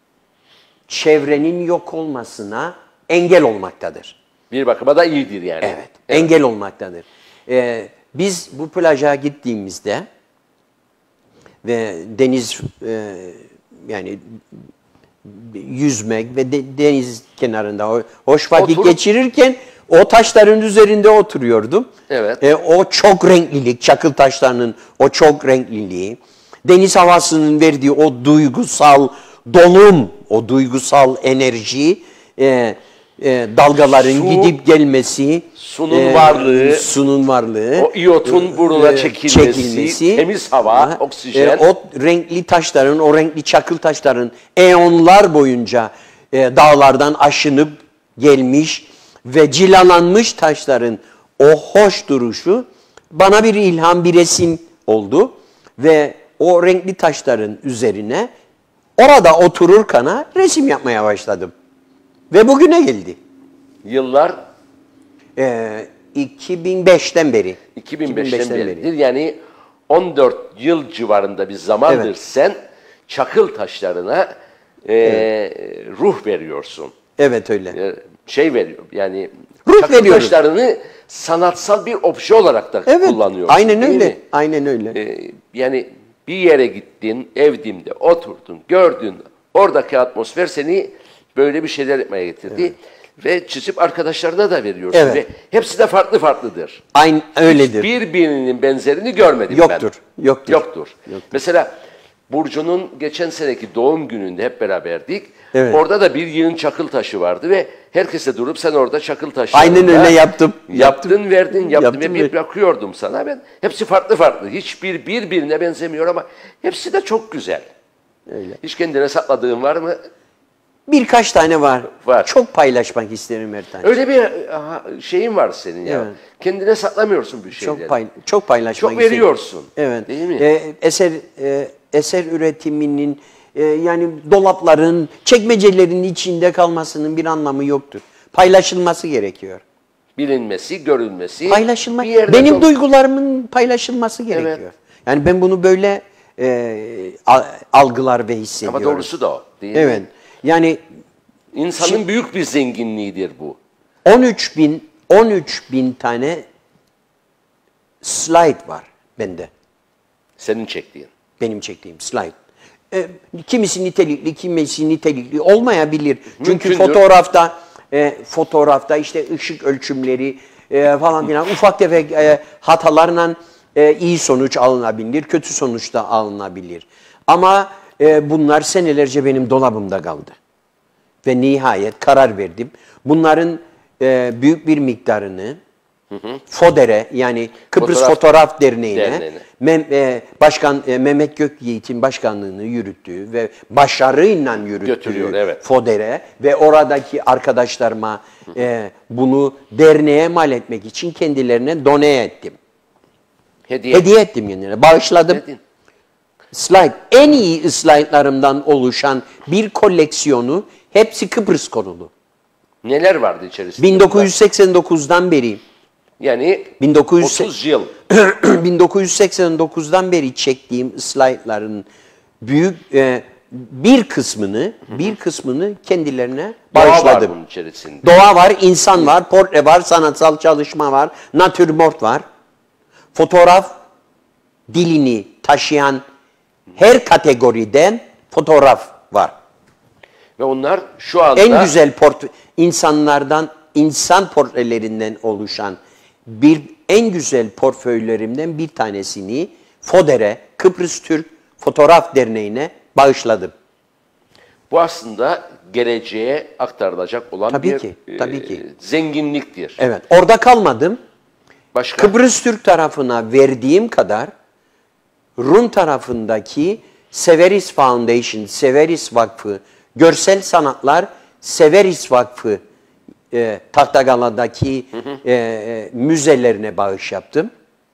çevrenin yok olmasına engel olmaktadır. Bir bakıma da iyidir yani. Evet, evet. engel olmaktadır. Ee, biz bu plaja gittiğimizde ve deniz e, yani yüzmek ve de, deniz kenarında hoş vakit Oturup, geçirirken O taşların üzerinde oturuyordum. Evet. E, o çok renklilik, çakıl taşlarının o çok renkliliği, deniz havasının verdiği o duygusal dolum, o duygusal enerji, e, e, dalgaların Su, gidip gelmesi, sunun e, varlığı, sunun varlığı, o iyotun burnuna e, çekilmesi, temiz hava, Aha, oksijen. e, o renkli taşların, o renkli çakıl taşların eonlar boyunca e, dağlardan aşınıp gelmiş ve cilalanmış taşların o hoş duruşu bana bir ilham, bir resim oldu. Ve o renkli taşların üzerine orada otururken resim yapmaya başladım. Ve bugüne geldi. Yıllar Ee, iki bin beşten beri. iki bin beşten beridir. Yani on dört yıl civarında bir zamandır Evet. sen çakıl taşlarına e, Evet. ruh veriyorsun. Evet öyle. E, şey veriyor yani Ruh çakıl veriyoruz. taşlarını sanatsal bir obje olarak da Evet. kullanıyorsun. Aynen değil öyle. mi? Aynen öyle. E, yani bir yere gittin, evdimde oturdun, gördün. Oradaki atmosfer seni böyle bir şeyler yapmaya getirdi. Evet. Ve çizip arkadaşlarına da veriyorsun. Evet. Ve hepsi de farklı farklıdır. Aynen öyledir. Birbirinin benzerini görmedim Yoktur, ben. yoktur. Yoktur. Mesela Burcu'nun geçen seneki doğum gününde hep beraberdik. Evet. Orada da bir yığın çakıl taşı vardı ve herkese durup sen orada çakıl taşlarında Aynen öyle yaptım. Yaptın, verdin, yaptın Yaptım ve ve- bir bakıyordum sana ben. Hepsi farklı farklı. Hiçbir birbirine benzemiyor ama hepsi de çok güzel. Öyle. Hiç kendine sakladığın var mı? Birkaç tane var. Var. Çok paylaşmak isterim Ertan. Öyle bir aha, şeyin var senin ya. Evet. Kendine saklamıyorsun bir şeyleri. Çok pay, çok paylaşmak Çok isterim. veriyorsun. Evet. Değil mi? Ee, eser e, eser üretiminin e, yani dolapların, çekmecelerin içinde kalmasının bir anlamı yoktur. Paylaşılması gerekiyor. Bilinmesi, görülmesi. Paylaşılma. bir yerde Benim dol- duygularımın paylaşılması gerekiyor. Evet. Yani ben bunu böyle e, a- algılar ve hissediyorum. Ama doğrusu da o. Değil mi? Evet. Yani İnsanın Şimdi- büyük bir zenginliğidir bu. on üç bin on üç bin tane slide var bende. Senin çektiğin. Benim çektiğim slide. E, kimisi nitelikli, kimisi nitelikli olmayabilir. Çünkü Mümkündür. fotoğrafta e, fotoğrafta işte ışık ölçümleri e, falan filan ufak tefek e, hatalarla e, iyi sonuç alınabilir, kötü sonuç da alınabilir. Ama e, bunlar senelerce benim dolabımda kaldı. Ve nihayet karar verdim. Bunların e, büyük bir miktarını FODER'e yani Kıbrıs Fotoğraf Fotoğraf Derneği'ne, Derneği'ne. Mem, e, Başkan e, Mehmet Gökyiğit'in başkanlığını yürüttüğü ve başarıyla yürüttüğü Götürüyor, evet. FODER'e ve oradaki arkadaşlarıma e, bunu derneğe mal etmek için kendilerine done ettim. Hediye. Hediye ettim kendilerine, bağışladım. Dedin. Slide, en iyi slaytlarımdan oluşan bir koleksiyonu hepsi Kıbrıs konulu. Neler vardı içerisinde? bin dokuz yüz seksen dokuzdan beri Yani bin dokuz yüz otuz yıl. bin dokuz yüz seksen dokuzdan beri çektiğim slaytların büyük e, bir kısmını bir kısmını kendilerine Doğa var bağışladım. bunun içerisinde. Doğa var, insan var, portre var, sanatsal çalışma var, natürmort var. Fotoğraf dilini taşıyan her kategoriden fotoğraf var. Ve onlar şu anda En güzel portre, insanlardan, insan portrelerinden oluşan bir en güzel portföylerimden bir tanesini FODER'e, Kıbrıs Türk Fotoğraf Derneği'ne bağışladım. bu aslında geleceğe aktarılacak olan Tabii bir ki, e, tabii ki. zenginliktir. Evet, orada kalmadım. Başka? Kıbrıs Türk tarafına verdiğim kadar Rum tarafındaki Severis Foundation, Severis Vakfı, Görsel Sanatlar Severis Vakfı e, Tahtagala'daki e, e, müzelerine bağış yaptım.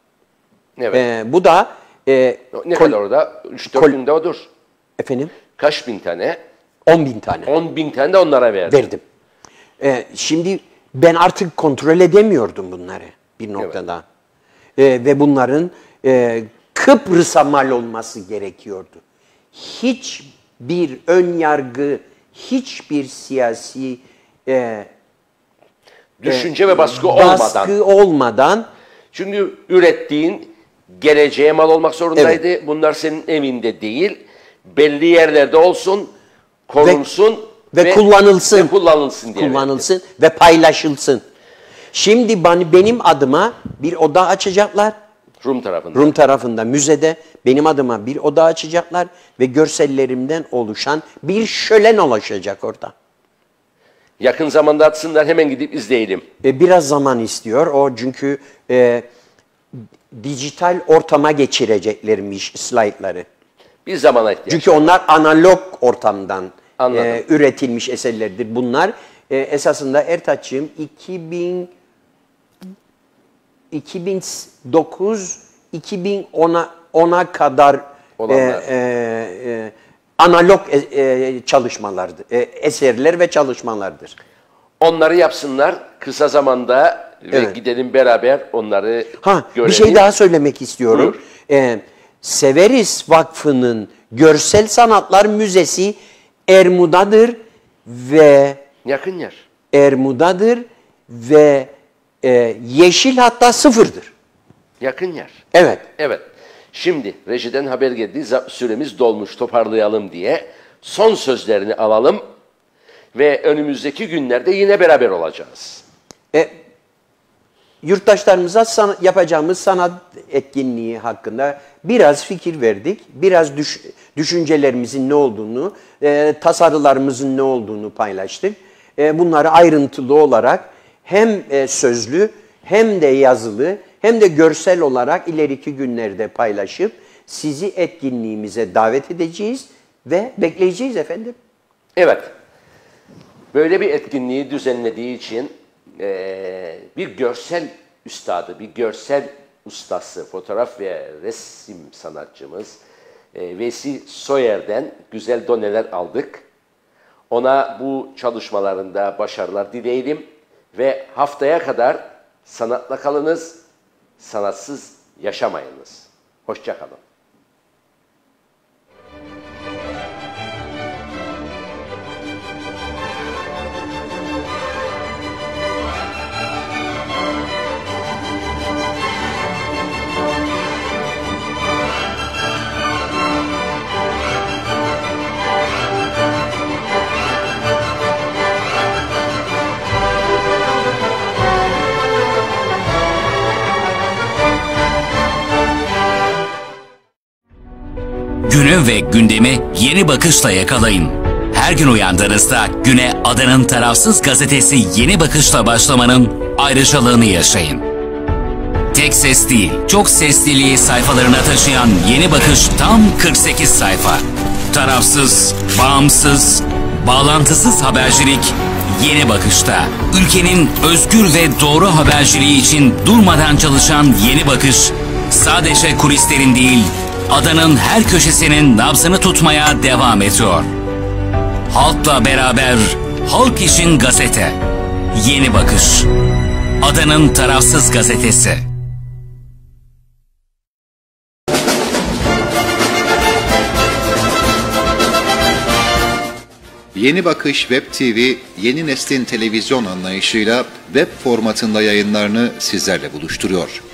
Evet. E, bu da e, ne kol- kadar orada? üç dört kol- günde odur. efendim Kaç bin tane? on bin tane on bin tane de onlara verdim. verdim. E, şimdi ben artık kontrol edemiyordum bunları bir noktada. E, ve bunların e, Kıbrıs'a mal olması gerekiyordu. Hiçbir ön yargı, hiçbir siyasi e, Düşünce ve baskı olmadan. baskı olmadan Çünkü ürettiğin geleceğe mal olmak zorundaydı. Bunlar senin evinde değil. Belli yerlerde olsun, korunsun ve kullanılsın. Ve kullanılsın diye. kullanılsın ve paylaşılsın. Şimdi bana, benim adıma bir oda açacaklar. Rum tarafında. Rum tarafında müzede benim adıma bir oda açacaklar ve görsellerimden oluşan bir şölen oluşacak orada. Yakın zamanda atsınlar, hemen gidip izleyelim. E, biraz zaman istiyor o, çünkü e, dijital ortama geçireceklermiş slaytları. Bir zamana ihtiyaç. Çünkü onlar analog ortamdan Anladım. e, üretilmiş eserlerdir. Bunlar e, esasında Ertaç'cığım iki bin iki bin dokuz iki bin ona kadar e, e, e, analog e, e, çalışmalardır. E, eserler ve çalışmalardır. Onları yapsınlar kısa zamanda ve Evet. gidelim beraber onları Ha, görelim. bir şey daha söylemek istiyorum. Ee, Severis Vakfı'nın Görsel Sanatlar Müzesi Ermuda'dır ve Yakın yer. Ermuda'dır ve e, yeşil hatta sıfırdır. Yakın yer. Evet. Evet. Şimdi rejiden haber geldi. za- Süremiz dolmuş, toparlayalım diye. Son sözlerini alalım ve önümüzdeki günlerde yine beraber olacağız. E, yurttaşlarımıza san- yapacağımız sanat etkinliği hakkında biraz fikir verdik. Biraz düş- düşüncelerimizin ne olduğunu, e, tasarılarımızın ne olduğunu paylaştık. E, bunları ayrıntılı olarak hem e, sözlü hem de yazılı hem de görsel olarak ileriki günlerde paylaşıp sizi etkinliğimize davet edeceğiz ve bekleyeceğiz efendim. Evet. Böyle bir etkinliği düzenlediği için eee, bir görsel üstadı, bir görsel ustası, fotoğraf ve resim sanatçımız eee, Vesi Soyer'den güzel doneler aldık. Ona bu çalışmalarında başarılar dileyelim ve haftaya kadar sanatla kalınız, sanatsız yaşamayınız. Hoşça kalın. Günü ve gündemi yeni bakışla yakalayın. Her gün uyandığınızda güne adanın tarafsız gazetesi Yeni Bakış'la başlamanın ayrıcalığını yaşayın. Tek ses değil, çok sesliliği sayfalarına taşıyan Yeni Bakış tam kırk sekiz sayfa. Tarafsız, bağımsız, bağlantısız habercilik Yeni Bakış'ta. Ülkenin özgür ve doğru haberciliği için durmadan çalışan Yeni Bakış, sadece kulislerin değil, adanın her köşesinin nabzını tutmaya devam ediyor. Halkla beraber, halk için gazete. Yeni Bakış. Adanın tarafsız gazetesi. Yeni Bakış Web T V, yeni neslin televizyon anlayışıyla web formatında yayınlarını sizlerle buluşturuyor.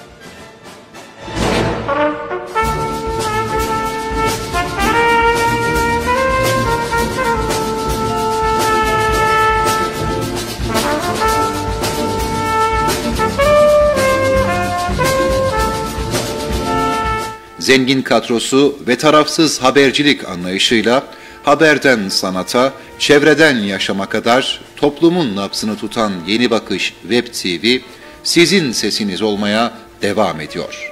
Zengin kadrosu ve tarafsız habercilik anlayışıyla haberden sanata, çevreden yaşama kadar toplumun nabzını tutan Yeni Bakış Web T V, sizin sesiniz olmaya devam ediyor.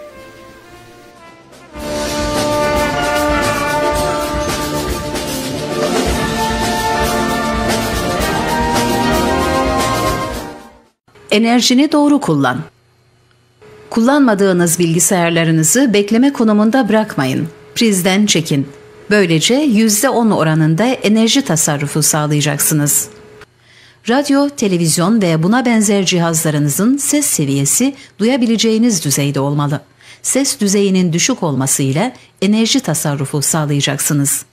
Enerjini doğru kullan. Kullanmadığınız bilgisayarlarınızı bekleme konumunda bırakmayın. Prizden çekin. Böylece yüzde on oranında enerji tasarrufu sağlayacaksınız. Radyo, televizyon ve buna benzer cihazlarınızın ses seviyesi duyabileceğiniz düzeyde olmalı. Ses düzeyinin düşük olmasıyla enerji tasarrufu sağlayacaksınız.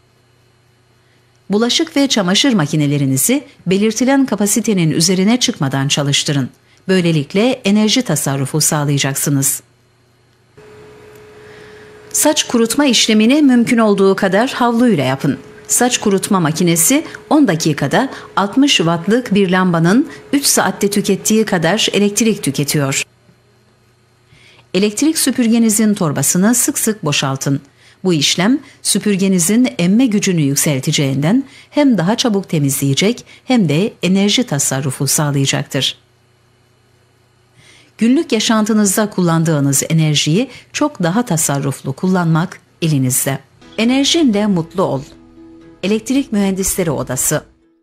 Bulaşık ve çamaşır makinelerinizi belirtilen kapasitenin üzerine çıkmadan çalıştırın. Böylelikle enerji tasarrufu sağlayacaksınız. Saç kurutma işlemini mümkün olduğu kadar havluyla yapın. Saç kurutma makinesi on dakikada altmış wattlık bir lambanın üç saatte tükettiği kadar elektrik tüketiyor. Elektrik süpürgenizin torbasını sık sık boşaltın. Bu işlem süpürgenizin emme gücünü yükselteceğinden hem daha çabuk temizleyecek hem de enerji tasarrufu sağlayacaktır. Günlük yaşantınızda kullandığınız enerjiyi çok daha tasarruflu kullanmak elinizde. Enerjinle mutlu ol. Elektrik Mühendisleri Odası.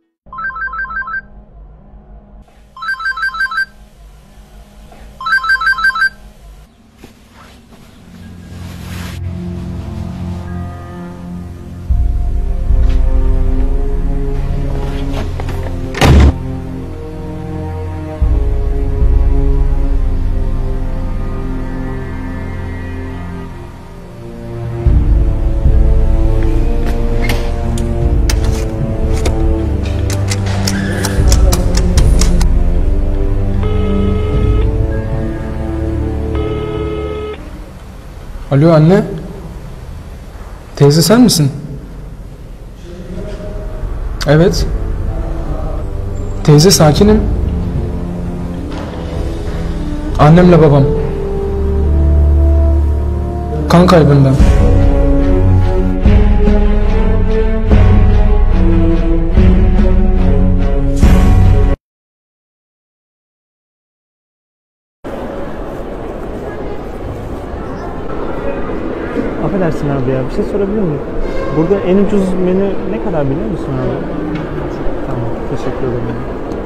Alo anne. Teyze sen misin? Evet. Teyze sakinim. Annemle babam. Kan kaybından. Affedersin abi ya, bir şey sorabilir miyim? Burada en ucuz menü ne kadar biliyor musun abi? Tamam, teşekkür ederim.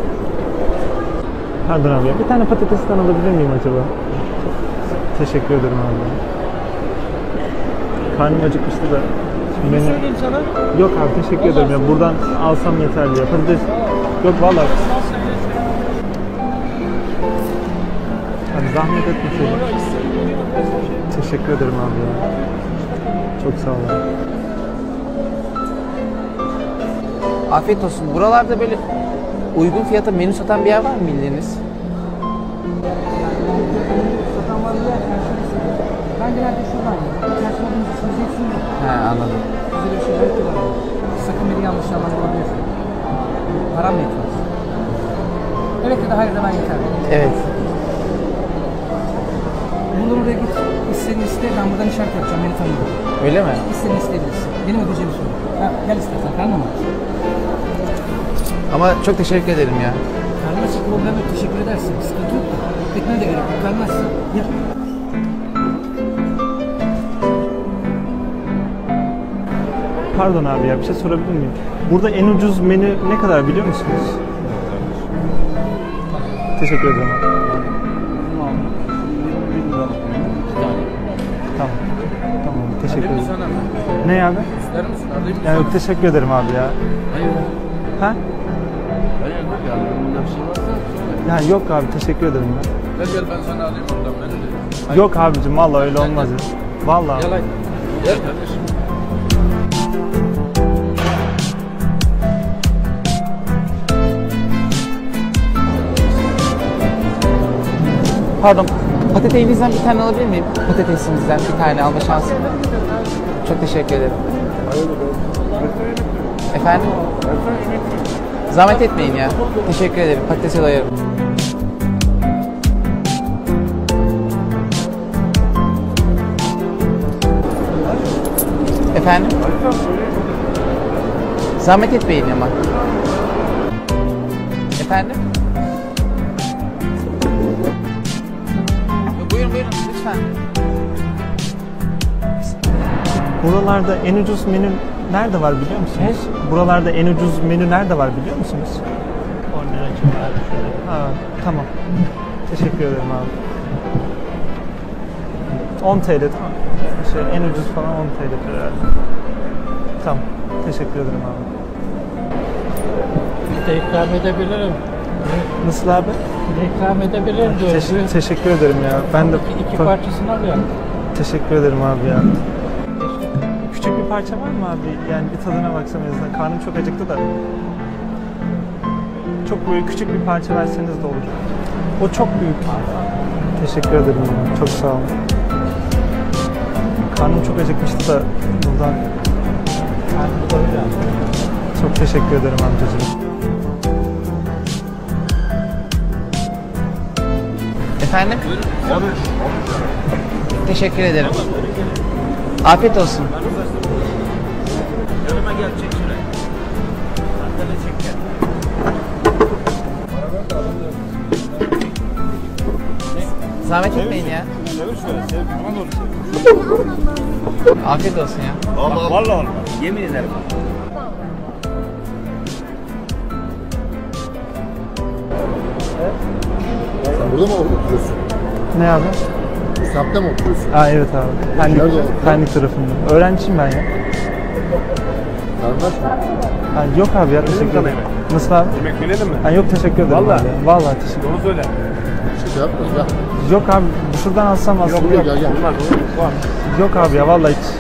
Pardon abi ya, bir tane patatesten alabilir miyim acaba? Teşekkür ederim abi. Karnım acıkmıştı da. Menü... söyleyeyim sana? Yok abi, teşekkür Vallahi ederim ya, buradan alsam yeterli ya. Patates... Yok vallahi. Hadi zahmet etmeseydin. Teşekkür ederim abi ya. Çok sağ olun. Afiyet olsun. Buralarda böyle uygun fiyata menü satan bir yer var mı bildiğiniz? Satan var mı? Ben genelde şuradan yiyorum. Ters olduğunuz için yiyeceksin mi? He, anladım. Güzel bir şey yapıyorlar. Sakın beni yanlış anlamayabilirsin. Param mı yetmez? Evet ya da hayır da ben yeterli. Evet. Bundan oraya git. İstediğin iste. Ben buradan işaret yapacağım. Beni tanıyorum. Öyle mi? İstediğin isteyebilirsin. Benim ödeyeceğimi söyle. Ha, gel istersen. Karnın mı? Ama çok teşekkür ederim ya. Karnın açık problem yok. Teşekkür edersin. Sıkıntı yok. Tekmeye de gerek yok. Karnın açsın. Gel. Pardon abi ya, bir şey sorabilir miyim? Burada en ucuz menü ne kadar biliyor musunuz? Teşekkür ederim abi. Tamam. Tamam, teşekkür ederim. Ne abi? İster misin? Alayım mı? Ya yok, teşekkür ederim abi ya. Hayır. Ha? Hayır, yok yani. Bunda bir şey varsa söyle. Ya yok abi, teşekkür ederim ben. Gel gel ben sana alayım oradan. Ben ödeyeyim. Yok abicim, vallahi öyle olmaz ya. Vallahi. Gel hadi. Gel kardeşim. Pardon. Patatesinizden bir tane alabilir miyim? Patatesinizden bir tane alma şansım. Çok teşekkür ederim. Efendim? Zahmet etmeyin ya. Teşekkür ederim. Patatesi doyarım. Efendim? Zahmet etmeyin ama. Efendim? Buyurun buyurun lütfen. Buralarda en ucuz menü nerede var biliyor musunuz? Ne? Buralarda en ucuz menü nerede var biliyor musunuz? on lira civarı. Ha, tamam. Teşekkür ederim abi. on T L değil mi? Şey, en ucuz falan on T L herhalde. Tamam. Teşekkür ederim abi. Bir de ikram edebilirim. Nasıl abi? Bir de ikram edebilirim diyorum. Teş- teşekkür ederim ya. Ben de İki, iki parçasını alıyorum. teşekkür ederim abi ya. Küçük bir parça var mı abi? Yani bir tadına baksam en azından. Karnım çok acıktı da. Çok böyle küçük bir parça verseniz de olur. O çok büyük. Teşekkür ederim ya. Çok sağ olun. Karnım çok acıkmıştı da buradan. Karnım doyuyor. teşekkür ederim amcacığım. Efendim? Teşekkür ederim. Afiyet olsun. Yanıma gel, çek şuraya. Sandalye çek gel. Zahmet etmeyin ya. Afiyet olsun ya. Vallahi vallahi olmaz. Yemin ederim. Sen burada mı oturuyorsun? Ne abi? İstanbul'da mı oturuyorsun? Aa evet abi. Pendik, Nerede? Pendik tarafında. Öğrenciyim ben ya. Karnındaş mı? Ha, yok abi ya teşekkür ederim. Nasıl abi? Yemek verelim mi? Ha, yok teşekkür ederim. Vallahi. Abi. Vallahi teşekkür ederim. Onu söyle. Şey yapma ya. Yok abi şuradan alsam aslında. Yok, gel, gel. Olmaz, olmaz. Yok abi ya vallahi hiç.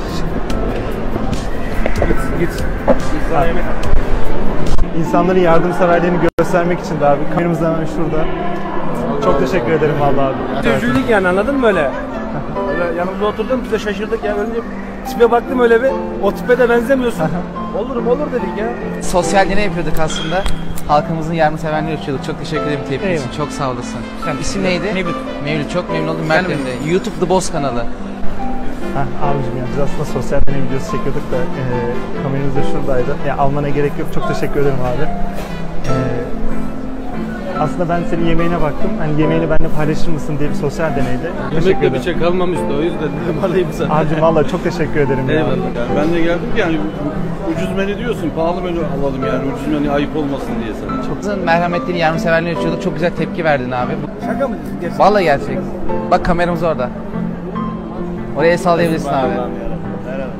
Git, git. Sana yemek al. İnsanların yardımseverliğini göstermek için de abi. Kameramız hemen şurada. Çok teşekkür ederim vallahi abi. Üzüldük yani, anladın mı öyle? Öyle yanımda oturdun, biz de şaşırdık ya. Önce tipe baktım öyle bir, o tipe de benzemiyorsun. Olurum olur dedik ya. Sosyal deney yapıyorduk aslında. Halkımızın yardımseverliğini ölçüyorduk. Çok teşekkür ederim tepki için. Çok sağ olasın. İsim neydi? Mevlüt. Mevlüt. Çok memnun oldum. Mert de. YouTube The Boss kanalı. Heh, abicim ya biz aslında sosyal deney videosu çekiyorduk da e, kameramız da şuradaydı. Ya almana gerek yok. Çok teşekkür ederim abi. E, aslında ben senin yemeğine baktım. Hani yemeğini benimle paylaşır mısın diye bir sosyal deneydi. Yemekte bir şey kalmamıştı, o yüzden dedim alayım sana. Abicim valla çok teşekkür ederim ya. Eyvallah. Yani ben de geldim ki yani ucuz menü diyorsun, pahalı menü alalım yani, ucuz menü ayıp olmasın diye sana. Çok merhametliğini, yardımseverliğini ölçüyorduk. Çok güzel tepki verdin abi. Şaka mı? Vallahi gerçek. Bak kameramız orada. Oraya sallayabilirsin abi. Allah'ım yarabbim. Merhaba.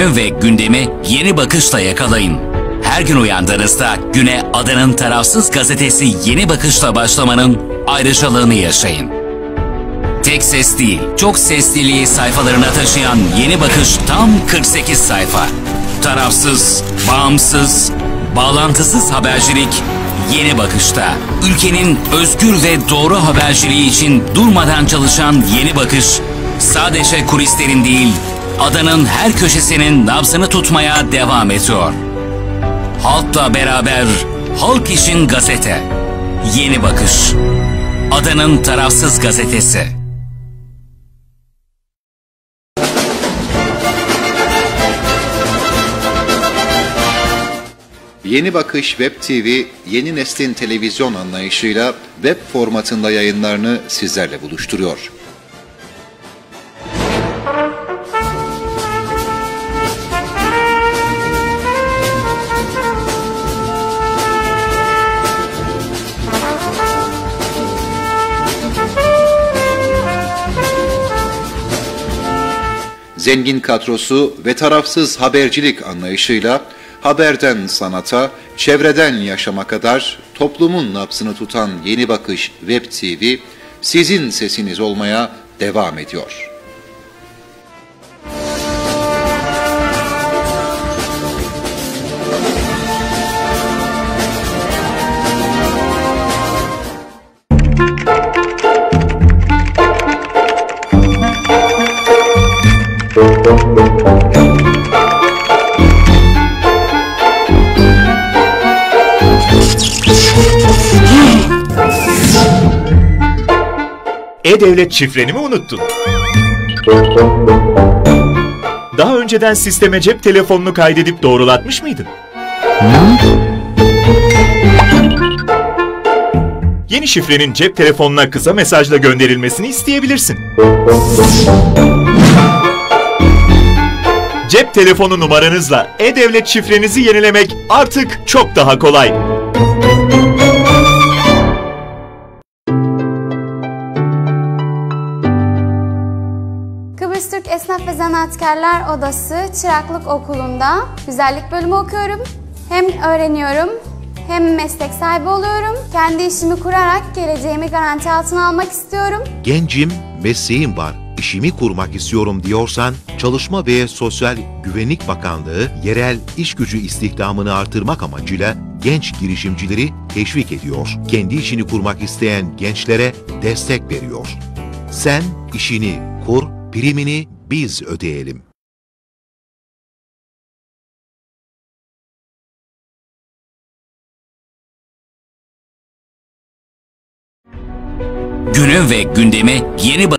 Günü ve gündemi yeni bakışla yakalayın. Her gün uyandığınızda güne Adanın tarafsız gazetesi Yeni Bakış'la başlamanın ayrıcalığını yaşayın. Tek ses değil, çok sesliliği sayfalarına taşıyan Yeni Bakış tam kırk sekiz sayfa. Tarafsız, bağımsız, bağlantısız habercilik Yeni Bakış'ta. Ülkenin özgür ve doğru haberciliği için durmadan çalışan Yeni Bakış, sadece kulislerin değil, Adanın her köşesinin nabzını tutmaya devam ediyor. Halkla beraber, halk için gazete. Yeni Bakış. Adanın tarafsız gazetesi. Yeni Bakış Web T V, yeni neslin televizyon anlayışıyla web formatında yayınlarını sizlerle buluşturuyor. Zengin kadrosu ve tarafsız habercilik anlayışıyla haberden sanata, çevreden yaşama kadar toplumun nabzını tutan Yeni Bakış Web T V, sizin sesiniz olmaya devam ediyor. E-Devlet şifreni mi unuttun? Daha önceden sisteme cep telefonunu kaydedip doğrulatmış mıydın? Yeni şifrenin cep telefonuna kısa mesajla gönderilmesini isteyebilirsin. Cep telefonu numaranızla E-Devlet şifrenizi yenilemek artık çok daha kolay. Kıbrıs Türk Esnaf ve Zanaatkarlar Odası Çıraklık Okulu'nda güzellik bölümü okuyorum. Hem öğreniyorum hem meslek sahibi oluyorum. Kendi işimi kurarak geleceğimi garanti altına almak istiyorum. Gencim, mesleğim var, işimi kurmak istiyorum diyorsan, Çalışma ve Sosyal Güvenlik Bakanlığı yerel iş gücü istihdamını artırmak amacıyla genç girişimcileri teşvik ediyor. Kendi işini kurmak isteyen gençlere destek veriyor. Sen işini kur, primini biz ödeyelim. Günü ve gündemi yeni